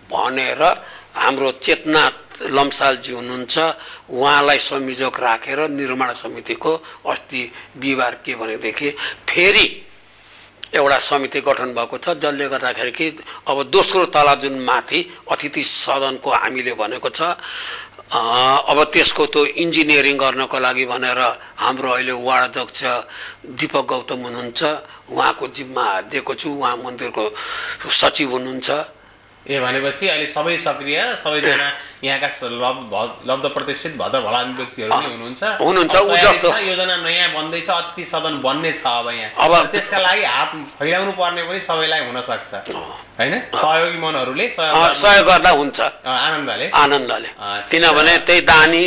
भनेर हाम्रो चेतना लम्सालजी हुनुहुन्छ, उहाँलाई संयोजक राखेर निर्माण समितिको अस्ति बिहिबार के भनेदेखि फेरि एउटा समिति गठन भएको छ, जसले गर्दाखेरि कि अब दोस्रो तला जुन माथि अतिथि सदनको हामीले भनेको छ, अब त्यसको त्यो इन्जिनियरिङ गर्नको लागि भनेर हाम्रो अहिले वार्ड अध्यक्ष दीपक गौतम हुनुहुन्छ, उहाँको जिम्मा दिएको छु। उहाँ मन्दिरको सचिव हुनुहुन्छ। भनेपछि अहिले सबै सक्रिय, सबैजना यहाँका लब्ध प्रतिष्ठित भद्र भला व्यक्तिहरू नै हुनुहुन्छ। योजना नयाँ बन्दैछ, अतिथि सदन बन्ने छ अब यहाँ। अब त्यसका लागि हात फैलाउनु पर्ने पनि सबैलाई हुन सक्छ, हैन? सहयोगी मनहरूले सहयोग गर्दा हुन्छ आनन्दले। किनभने त्यही दानी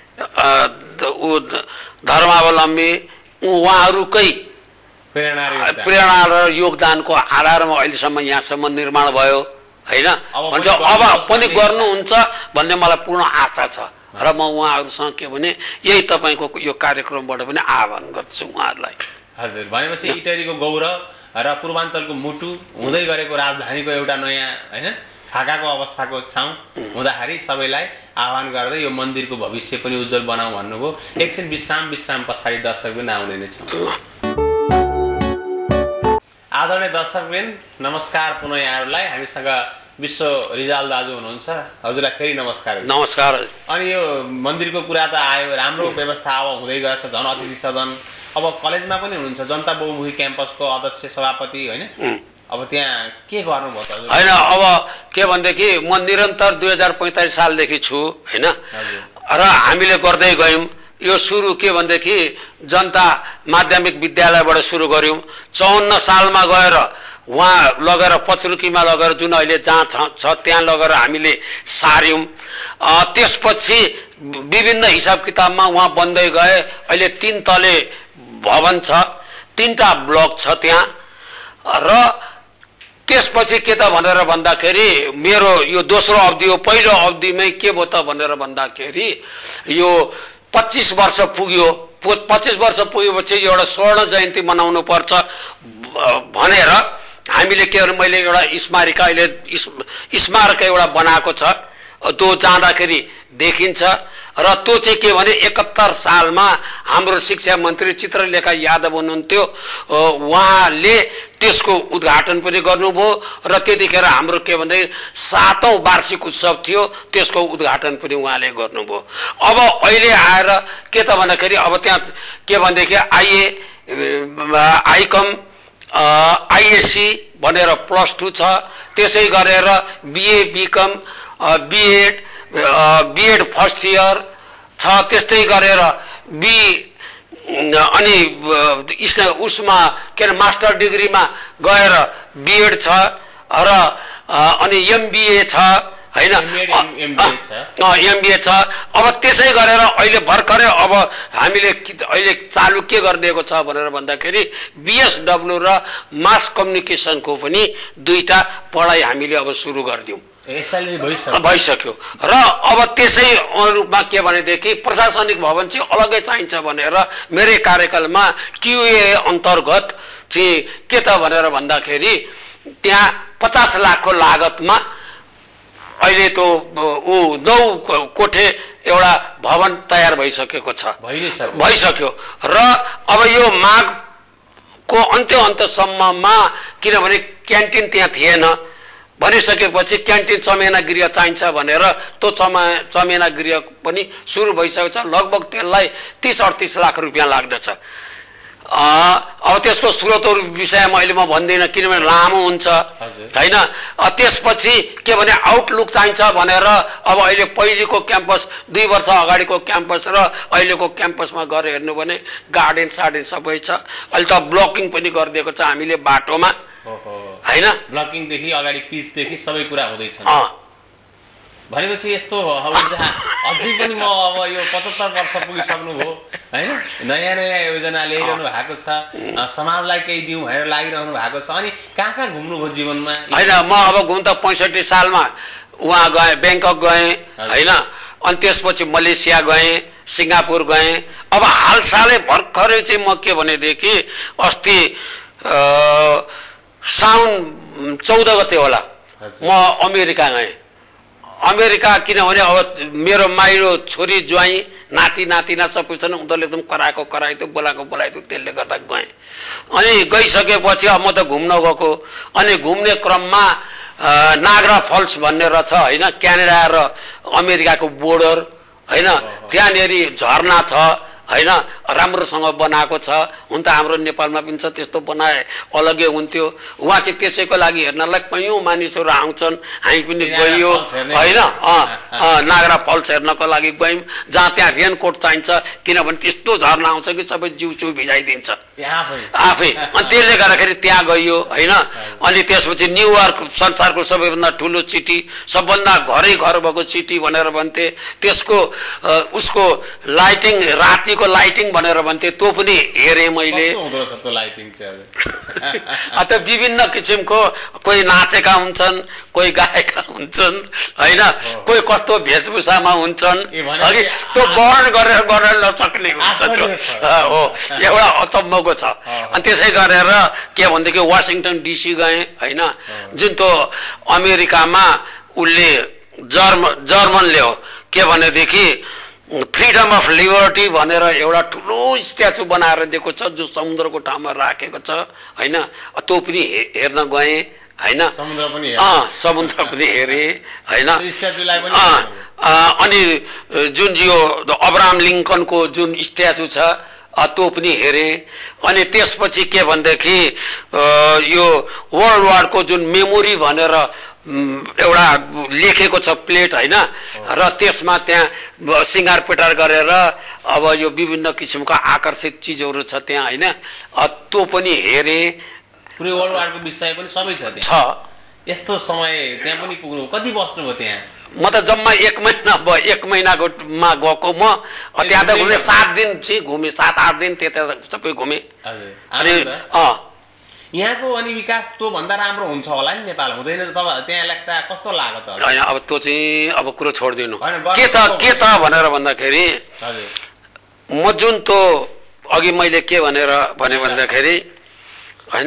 धर्मावलम्बी उहाँहरूकै प्रेरणा र योगदानको आधारमा अहिलेसम्म यहाँसम्म निर्माण भयो, हैन? भन्छ अब पनि गर्नुहुन्छ भन्ने मलाई पूर्ण आशा छ र म उहाँहरूसँग के भने यही तपाईको यो कार्यक्रमबाट पनि आह्वान गर्छु उहाँहरूलाई। हजुर, भनेपछि इटरीको गौरव र पूर्वाञ्चलको मुटु हुँदै गरेको राजधानीको एउटा नयाँ, हैन, खाकाको अवस्थाको ठाउँ हुँदाखेरि सबैलाई आह्वान गर्दै यो मन्दिरको भविष्य पनि उज्जवल बनाऊ भन्नुभयो। एकछिन विश्राम पछाडि दर्शक पनि आउँदै नै छ। आदरणीय दर्शकवृन्द, नमस्कार पुनः यहाँहरूलाई। हामीसँग विश्व रिजाल दाजु हुनुहुन्छ, हजुरलाई फेरि नमस्कार। नमस्कार। अनि यो मन्दिरको कुरा त आयो, राम्रो व्यवस्था अब हुँदै गएछ, झन् अतिथि सदन, अब कलेजमा पनि हुनुहुन्छ, जनता बहुमुखी क्याम्पसको अध्यक्ष सभापति, होइन? अब त्यहाँ के गर्नुभयो त? होइन, अब के भनेदेखि म निरन्तर 2045 सालदेखि छु, होइन? र हामीले गर्दै गयौँ। यो सुरु के भनेदेखि जनता माध्यमिक विद्यालयबाट सुरु गर्यौँ। 54 सालमा गएर वहाँ लगेर पत्रुकीमा लगेर जुन अहिले जहाँ छ त्यहाँ लगेर हामीले सार्यौँ। त्यसपछि विभिन्न हिसाब किताबमा वहाँ बन्दै गए। अहिले 3 तले भवन छ, 3टा ब्लक छ त्यहाँ। र त्यसपछि के त भनेर भन्दाखेरि मेरो यो दोस्रो अवधि हो। पहिलो अवधिमै के भयो त भनेर भन्दाखेरि यो 25 वर्ष पुग्यो। 25 वर्ष पुगेपछि एउटा स्वर्ण जयन्ती मनाउनु पर्छ भनेर हामीले के गर्नु, मैले एउटा स्मारिका अहिले स्मारक एउटा बनाएको छ, त्यो जाँदाखेरि देखिन्छ। र त्यो चाहिँ के भने 71 सालमा हाम्रो शिक्षा मन्त्री चित्रलेखा यादव हुनुहुन्थ्यो, उहाँले त्यसको उद्घाटन पनि गर्नुभयो। र त्यतिखेर हाम्रो के भने 7औं वार्षिक उत्सव थियो, त्यसको उद्घाटन पनि उहाँले गर्नुभयो। अब अहिले आएर के त भन्दाखेरि अब त्यहाँ के भनेदेखि आइकम आइएससी भनेर +2 छ, त्यसै गरेर BA BCom BEd first year छ, त्यस्तै गरेर अनि उसमा के अरे मास्टर डिग्रीमा गएर बिएड छ र अनि एमबिए छ, हैन? एमबिए छ। अब त्यसै गरेर अहिले भर्खरै अब हामीले अहिले चालु के गरिदिएको छ भनेर भन्दाखेरि बिएसडब्ल्यू र मास कम्युनिकेसनको पनि 2टा पढाइ हामीले अब सुरु गरिदियौँ, भइसक्यो। र अब त्यसै रूपमा के भनेदेखि प्रशासनिक भवन चाहिँ अलग्गै चाहिन्छ भनेर मेरै कार्यकालमा क्युए अन्तर्गत चाहिँ के त भनेर भन्दाखेरि त्यहाँ 50 लाखको लागतमा अहिले त 9 कोठे एउटा भवन तयार भइसकेको छ, भइसक्यो। र अब यो माघको अन्त्यसम्ममा किनभने क्यान्टिन त्यहाँ थिएन भनिसकेपछि क्यान्टिन चमेना गृह चाहिन्छ भनेर त्यो चमेना गृह पनि सुरु भइसकेको छ। लगभग त्यसलाई 30-38 लाख रुपियाँ लाग्दछ। अब त्यसको स्रोतहरू विषयमा अहिले म भन्दिनँ किनभने लामो हुन्छ, हैन? त्यसपछि के भने आउटलुक चाहिन्छ भनेर अब अहिले पहिलेको क्याम्पस 2 वर्ष अगाडिको क्याम्पस र अहिलेको क्याम्पसमा गएर हेर्नु भने गार्डन सबै छ। अहिले त ब्लकिङ पनि गरिदिएको छ हामीले बाटोमा, हैन? ब्लकिङदेखि अगाडि पिचदेखि सबै कुरा हुँदैछ। भनेपछि यस्तो अझै पनि म अब यो 75 वर्ष पुगिसक्नुभयो, हैन? नयाँ योजना ल्याइरहनु भएको छ, समाजलाई केही दिउँ भनेर लागिरहनु भएको छ। अनि कहाँ घुम्नुभयो जीवनमा? हैन, म अब घुम त 65 सालमा उहाँ गएँ, ब्याङ्कक गएँ, हैन? अनि त्यसपछि मलेसिया गएँ, सिङ्गापुर गएँ। अब हालसालै भर्खरै चाहिँ म के भनेदेखि अस्ति साउन 14 गते होला म अमेरिका गएँ। अमेरिका किनभने अब मेरो माइलो छोरी ज्वाइँ नाति नातिना सबै छन् उनीहरूले एकदम कराएको कराइदियो बोलाएको बोलाइदियो त्यसले गर्दा गएँ अनि गइसकेपछि अब म त घुम्न गएको अनि घुम्ने क्रममा नागरा फल्स भन्ने रहेछ होइन क्यानाडा र अमेरिकाको बोर्डर होइन त्यहाँनिर झरना छ होइन राम्रोसँग बनाएको छ हुन त हाम्रो नेपालमा पनि छ त्यस्तो बनाए अलग्गै हुन्थ्यो उहाँ चाहिँ त्यसैको लागि हेर्नलाई कयौँ मानिसहरू आउँछन् हामी पनि गइयो होइन नागरा फल्स हेर्नको लागि गयौँ जहाँ त्यहाँ रेनकोट चाहिन्छ किनभने त्यस्तो झर्ना आउँछ कि सबै जिउसिउ भिजाइदिन्छ आफै अनि त्यसले गर्दाखेरि त्यहाँ गइयो होइन अनि त्यसपछि न्युयोर्क संसारको सबैभन्दा ठुलो सिटी सबभन्दा घरै घर भएको सिटी भनेर भन्थे त्यसको उसको लाइटिङ रातिको लाइटिङ भनेर भन्थे त्यो पनि हेरेँ मैले त विभिन्न किसिमको कोही नाचेका हुन्छन् कोही गाएका हुन्छन् होइन कोही कस्तो वेशभूषामा हुन्छन् अघि त्यो वर्णन गरेर गर्न नसक्ने हुन्छ त्यो हो एउटा अचम्मको छ अनि त्यसै गरेर के भनेदेखि वासिङटन डिसी गएँ होइन जुन त्यो अमेरिकामा उसले जर्मनले हो के भनेदेखि फ्रिडम अफ लिबर्टी भनेर एउटा ठुलो स्ट्याचु बनाएर दिएको छ जो समुद्रको ठाउँमा राखेको छ होइन त्यो पनि हेर्न गएँ होइन समुद्र पनि हेरेँ होइन अनि जुन यो अब्राहम लिङ्कनको जुन स्ट्याचु छ त्यो पनि हेरेँ अनि त्यसपछि के भनेदेखि यो वर्ल्ड वारको जुन मेमोरी भनेर एउटा लेखेको छ प्लेट होइन र त्यसमा त्यहाँ सिँगार पेटार गरेर अब यो विभिन्न किसिमका आकर्षित चिजहरू छ त्यहाँ होइन त्यो पनि हेरेँ पुरै वर्ल्ड वारको विषय पनि सबै छ त्यहाँ यस्तो समय त्यहाँ पनि पुग्नु कति बस्नुभयो त्यहाँ म त जम्मा 1 महिना भयो 1 महिनाकोमा गएको म त्यहाँ त घुमेँ 7 दिन चाहिँ घुमेँ 7-8 दिन त्यता सबै घुमेँ अनि यहाँको अनि विकास त्यो भन्दा राम्रो हुन्छ होला नि नेपाल हुँदैन त तपाईँ त्यहाँ लाग्दा कस्तो लाग्यो त होइन अब त्यो चाहिँ अब कुरो छोडिदिनु के त भनेर भन्दाखेरि म जुन त्यो अघि मैले के भनेर भने भन्दाखेरि होइन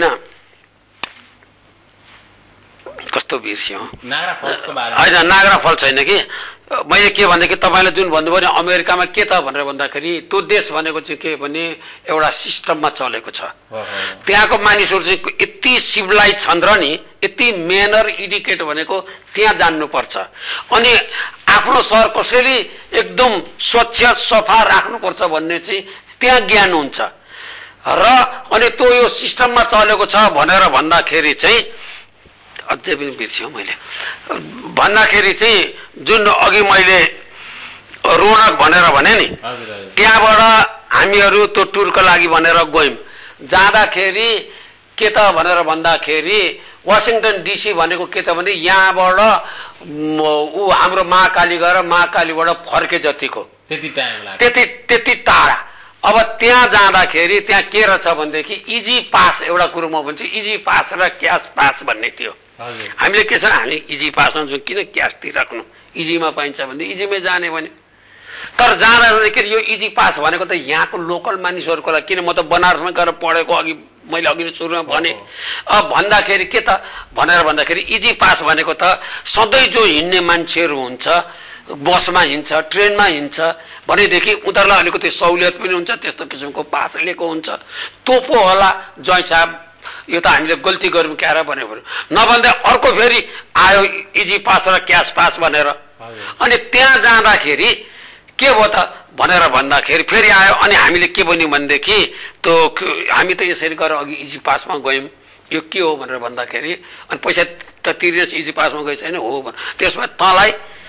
कस्तो बिर्स्यो होइन नागरा फल छैन कि मैले के भनेदेखि तपाईँले जुन भन्नुभयो नि अमेरिकामा के त भनेर भन्दाखेरि त्यो देश भनेको चाहिँ के भने एउटा सिस्टममा चलेको छ त्यहाँको मानिसहरू चाहिँ यति सिभिलाइज छन् र नि यति मेनर एडुकेट भनेको त्यहाँ जान्नुपर्छ अनि आफ्नो सहर कसरी एकदम स्वच्छ सफा राख्नुपर्छ भन्ने चाहिँ त्यहाँ ज्ञान हुन्छ र अनि त्यो यो सिस्टममा चलेको छ भनेर भन्दाखेरि चाहिँ अझै पनि बिर्स्यौँ मैले भन्दाखेरि चाहिँ जुन अघि मैले रोनक भनेर भने नि त्यहाँबाट हामीहरू त्यो टुरको लागि भनेर गयौँ जाँदाखेरि के त भनेर भन्दाखेरि वासिङटन डिसी भनेको के त भने यहाँबाट ऊ हाम्रो महाकाली गएर महाकालीबाट फर्के जतिको त्यति टाढा अब त्यहाँ जाँदाखेरि त्यहाँ के रहेछ भनेदेखि इजी पास एउटा कुरो म भन्छु इजी पास र क्यास पास भन्ने थियो हामीले के छ हामी इजी पासमा जाउँ किन क्यास तिराख्नु इजीमा पाइन्छ भने इजीमै जाने भने तर जाँदाखेरि यो इजी पास भनेको त यहाँको लोकल मानिसहरूको लागि किन म त बनारसमा गएर पढेको अघि मैले अघि सुरुमा भने अब भन्दाखेरि के त भनेर भन्दाखेरि इजी पास भनेको त सधैँ जो हिँड्ने मान्छेहरू हुन्छ बसमा हिँड्छ ट्रेनमा हिँड्छ भनेदेखि उनीहरूलाई अलिकति सहुलियत पनि हुन्छ त्यस्तो किसिमको पास लिएको हुन्छ त्यो पो होला जय साहब यो त हामीले गल्ती गऱ्यौँ क्यार भनेर नभन्दा अर्को फेरि आयो इजी पास र क्यास पास भनेर अनि त्यहाँ जाँदाखेरि के भयो त भनेर भन्दाखेरि फेरि आयो अनि हामीले के भन्यौँ भनेदेखि त्यो हामी त यसरी गरेर अघि इजी पासमा गयौँ यो के हो भनेर भन्दाखेरि अनि पैसा त तिर्नुहोस् इजी पासमा गएछ होइन हो त्यसमा तँलाई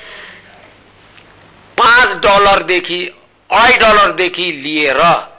$5 $2.5 लिएर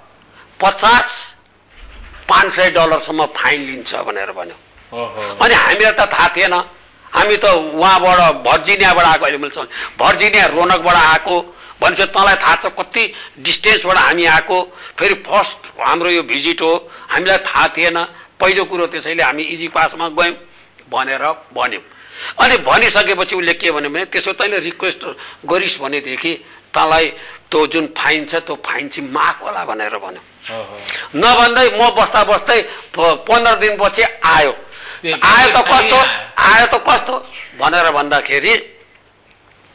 $500 सम्म फाइन लिन्छ भनेर भन्यो अनि हामीलाई त थाहा थिएन हामी त उहाँबाट भर्जिनियाबाट आएको अहिले मैले भर्जिनिया रोनकबाट आएको भनेपछि तँलाई थाहा छ कति डिस्टेन्सबाट हामी आएको फेरि फर्स्ट हाम्रो यो भिजिट हो हामीलाई थाहा थिएन पहिलो कुरो त्यसैले हामी इजी पासमा गयौँ भनेर भन्यौँ अनि भनिसकेपछि उसले के भन्यो भने त्यसो तैँले रिक्वेस्ट गरिस् भनेदेखि तँलाई त्यो जुन फाइन छ त्यो फाइन चाहिँ माफ होला भनेर भन्यो नभन्दै म बस्दा बस्दै 15 दिनपछि आयो त कस्तो भनेर भन्दाखेरि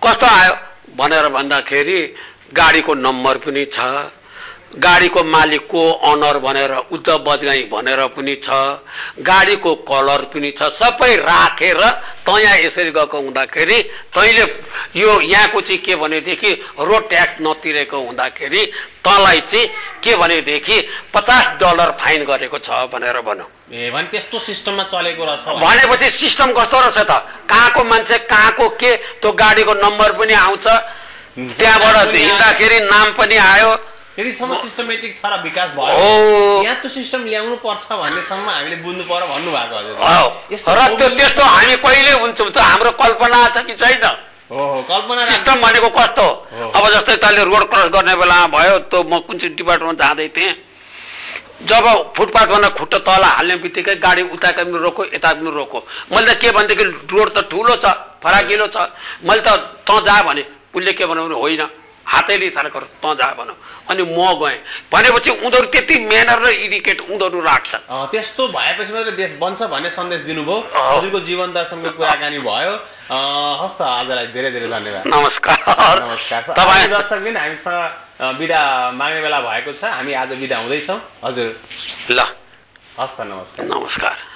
कस्तो आयो भनेर भन्दाखेरि गाडीको नम्बर पनि छ, गाडीको मालिक को अनर भनेर उद्धव बजगाई भनेर पनि छ, गाडीको कलर पनि छ, सबै राखेर त यहाँ यसरी गएको हुँदाखेरि तैँले यो यहाँको चाहिँ के भनेदेखि रोड ट्याक्स नतिरेको हुँदाखेरि तँलाई चाहिँ के भनेदेखि $50 फाइन गरेको छ भनेर भनौँ। ए भने त्यस्तो सिस्टममा चलेको रहेछ भनेपछि सिस्टम कस्तो रहेछ त, कहाँको मान्छे कहाँको के त्यो गाडीको नम्बर पनि आउँछ, त्यहाँबाट हिँड्दाखेरि नाम पनि आयो। त्यतिसम्म सिस्टमेटिक छ र विकास भयो, यहाँ त्यो सिस्टम ल्याउनु पर्छ भन्नेसम्म हामीले बुझ्नु पर्यो भन्नुभएको हजुर। र त्यस्तो हामी कहिले हुन्छौँ त, हाम्रो कल्पना छ कि छैन? कल्पना सिस्टम भनेको कस्तो, अब जस्तै तैँले रोड क्रस गर्ने बेलामा भयो त म कुन चाहिँ डिपार्टमेन्ट जाँदै थिएँ, जब फुटपाथभन्दा खुट्टा तल हाल्ने बित्तिकै गाडी उता पनि रोको यता पनि रोको। मैले त के भनेदेखि रोड त ठुलो छ फराकिलो छ, मैले त तँ जा भने उसले के भन्यो भने होइन हातैले इसारा गर तँ जा भनौँ, अनि म गएँ भनेपछि उनीहरू त्यति मेहनत र इडिकेट उनीहरू राख्छ। त्यस्तो भएपछि मात्रै देश बन्छ भन्ने सन्देश दिनुभयो। हजुरको जीवन दर्शनको कुराकानी भयो। हस् त, आजलाई धेरै धेरै धन्यवाद। नमस्कार। नमस्कार। तपाईँ दर्शक पनि हामीसँग बिदा माग्ने बेला भएको छ, हामी आज बिदा हुँदैछौँ हजुर। ल हस् त, नमस्कार। नमस्कार।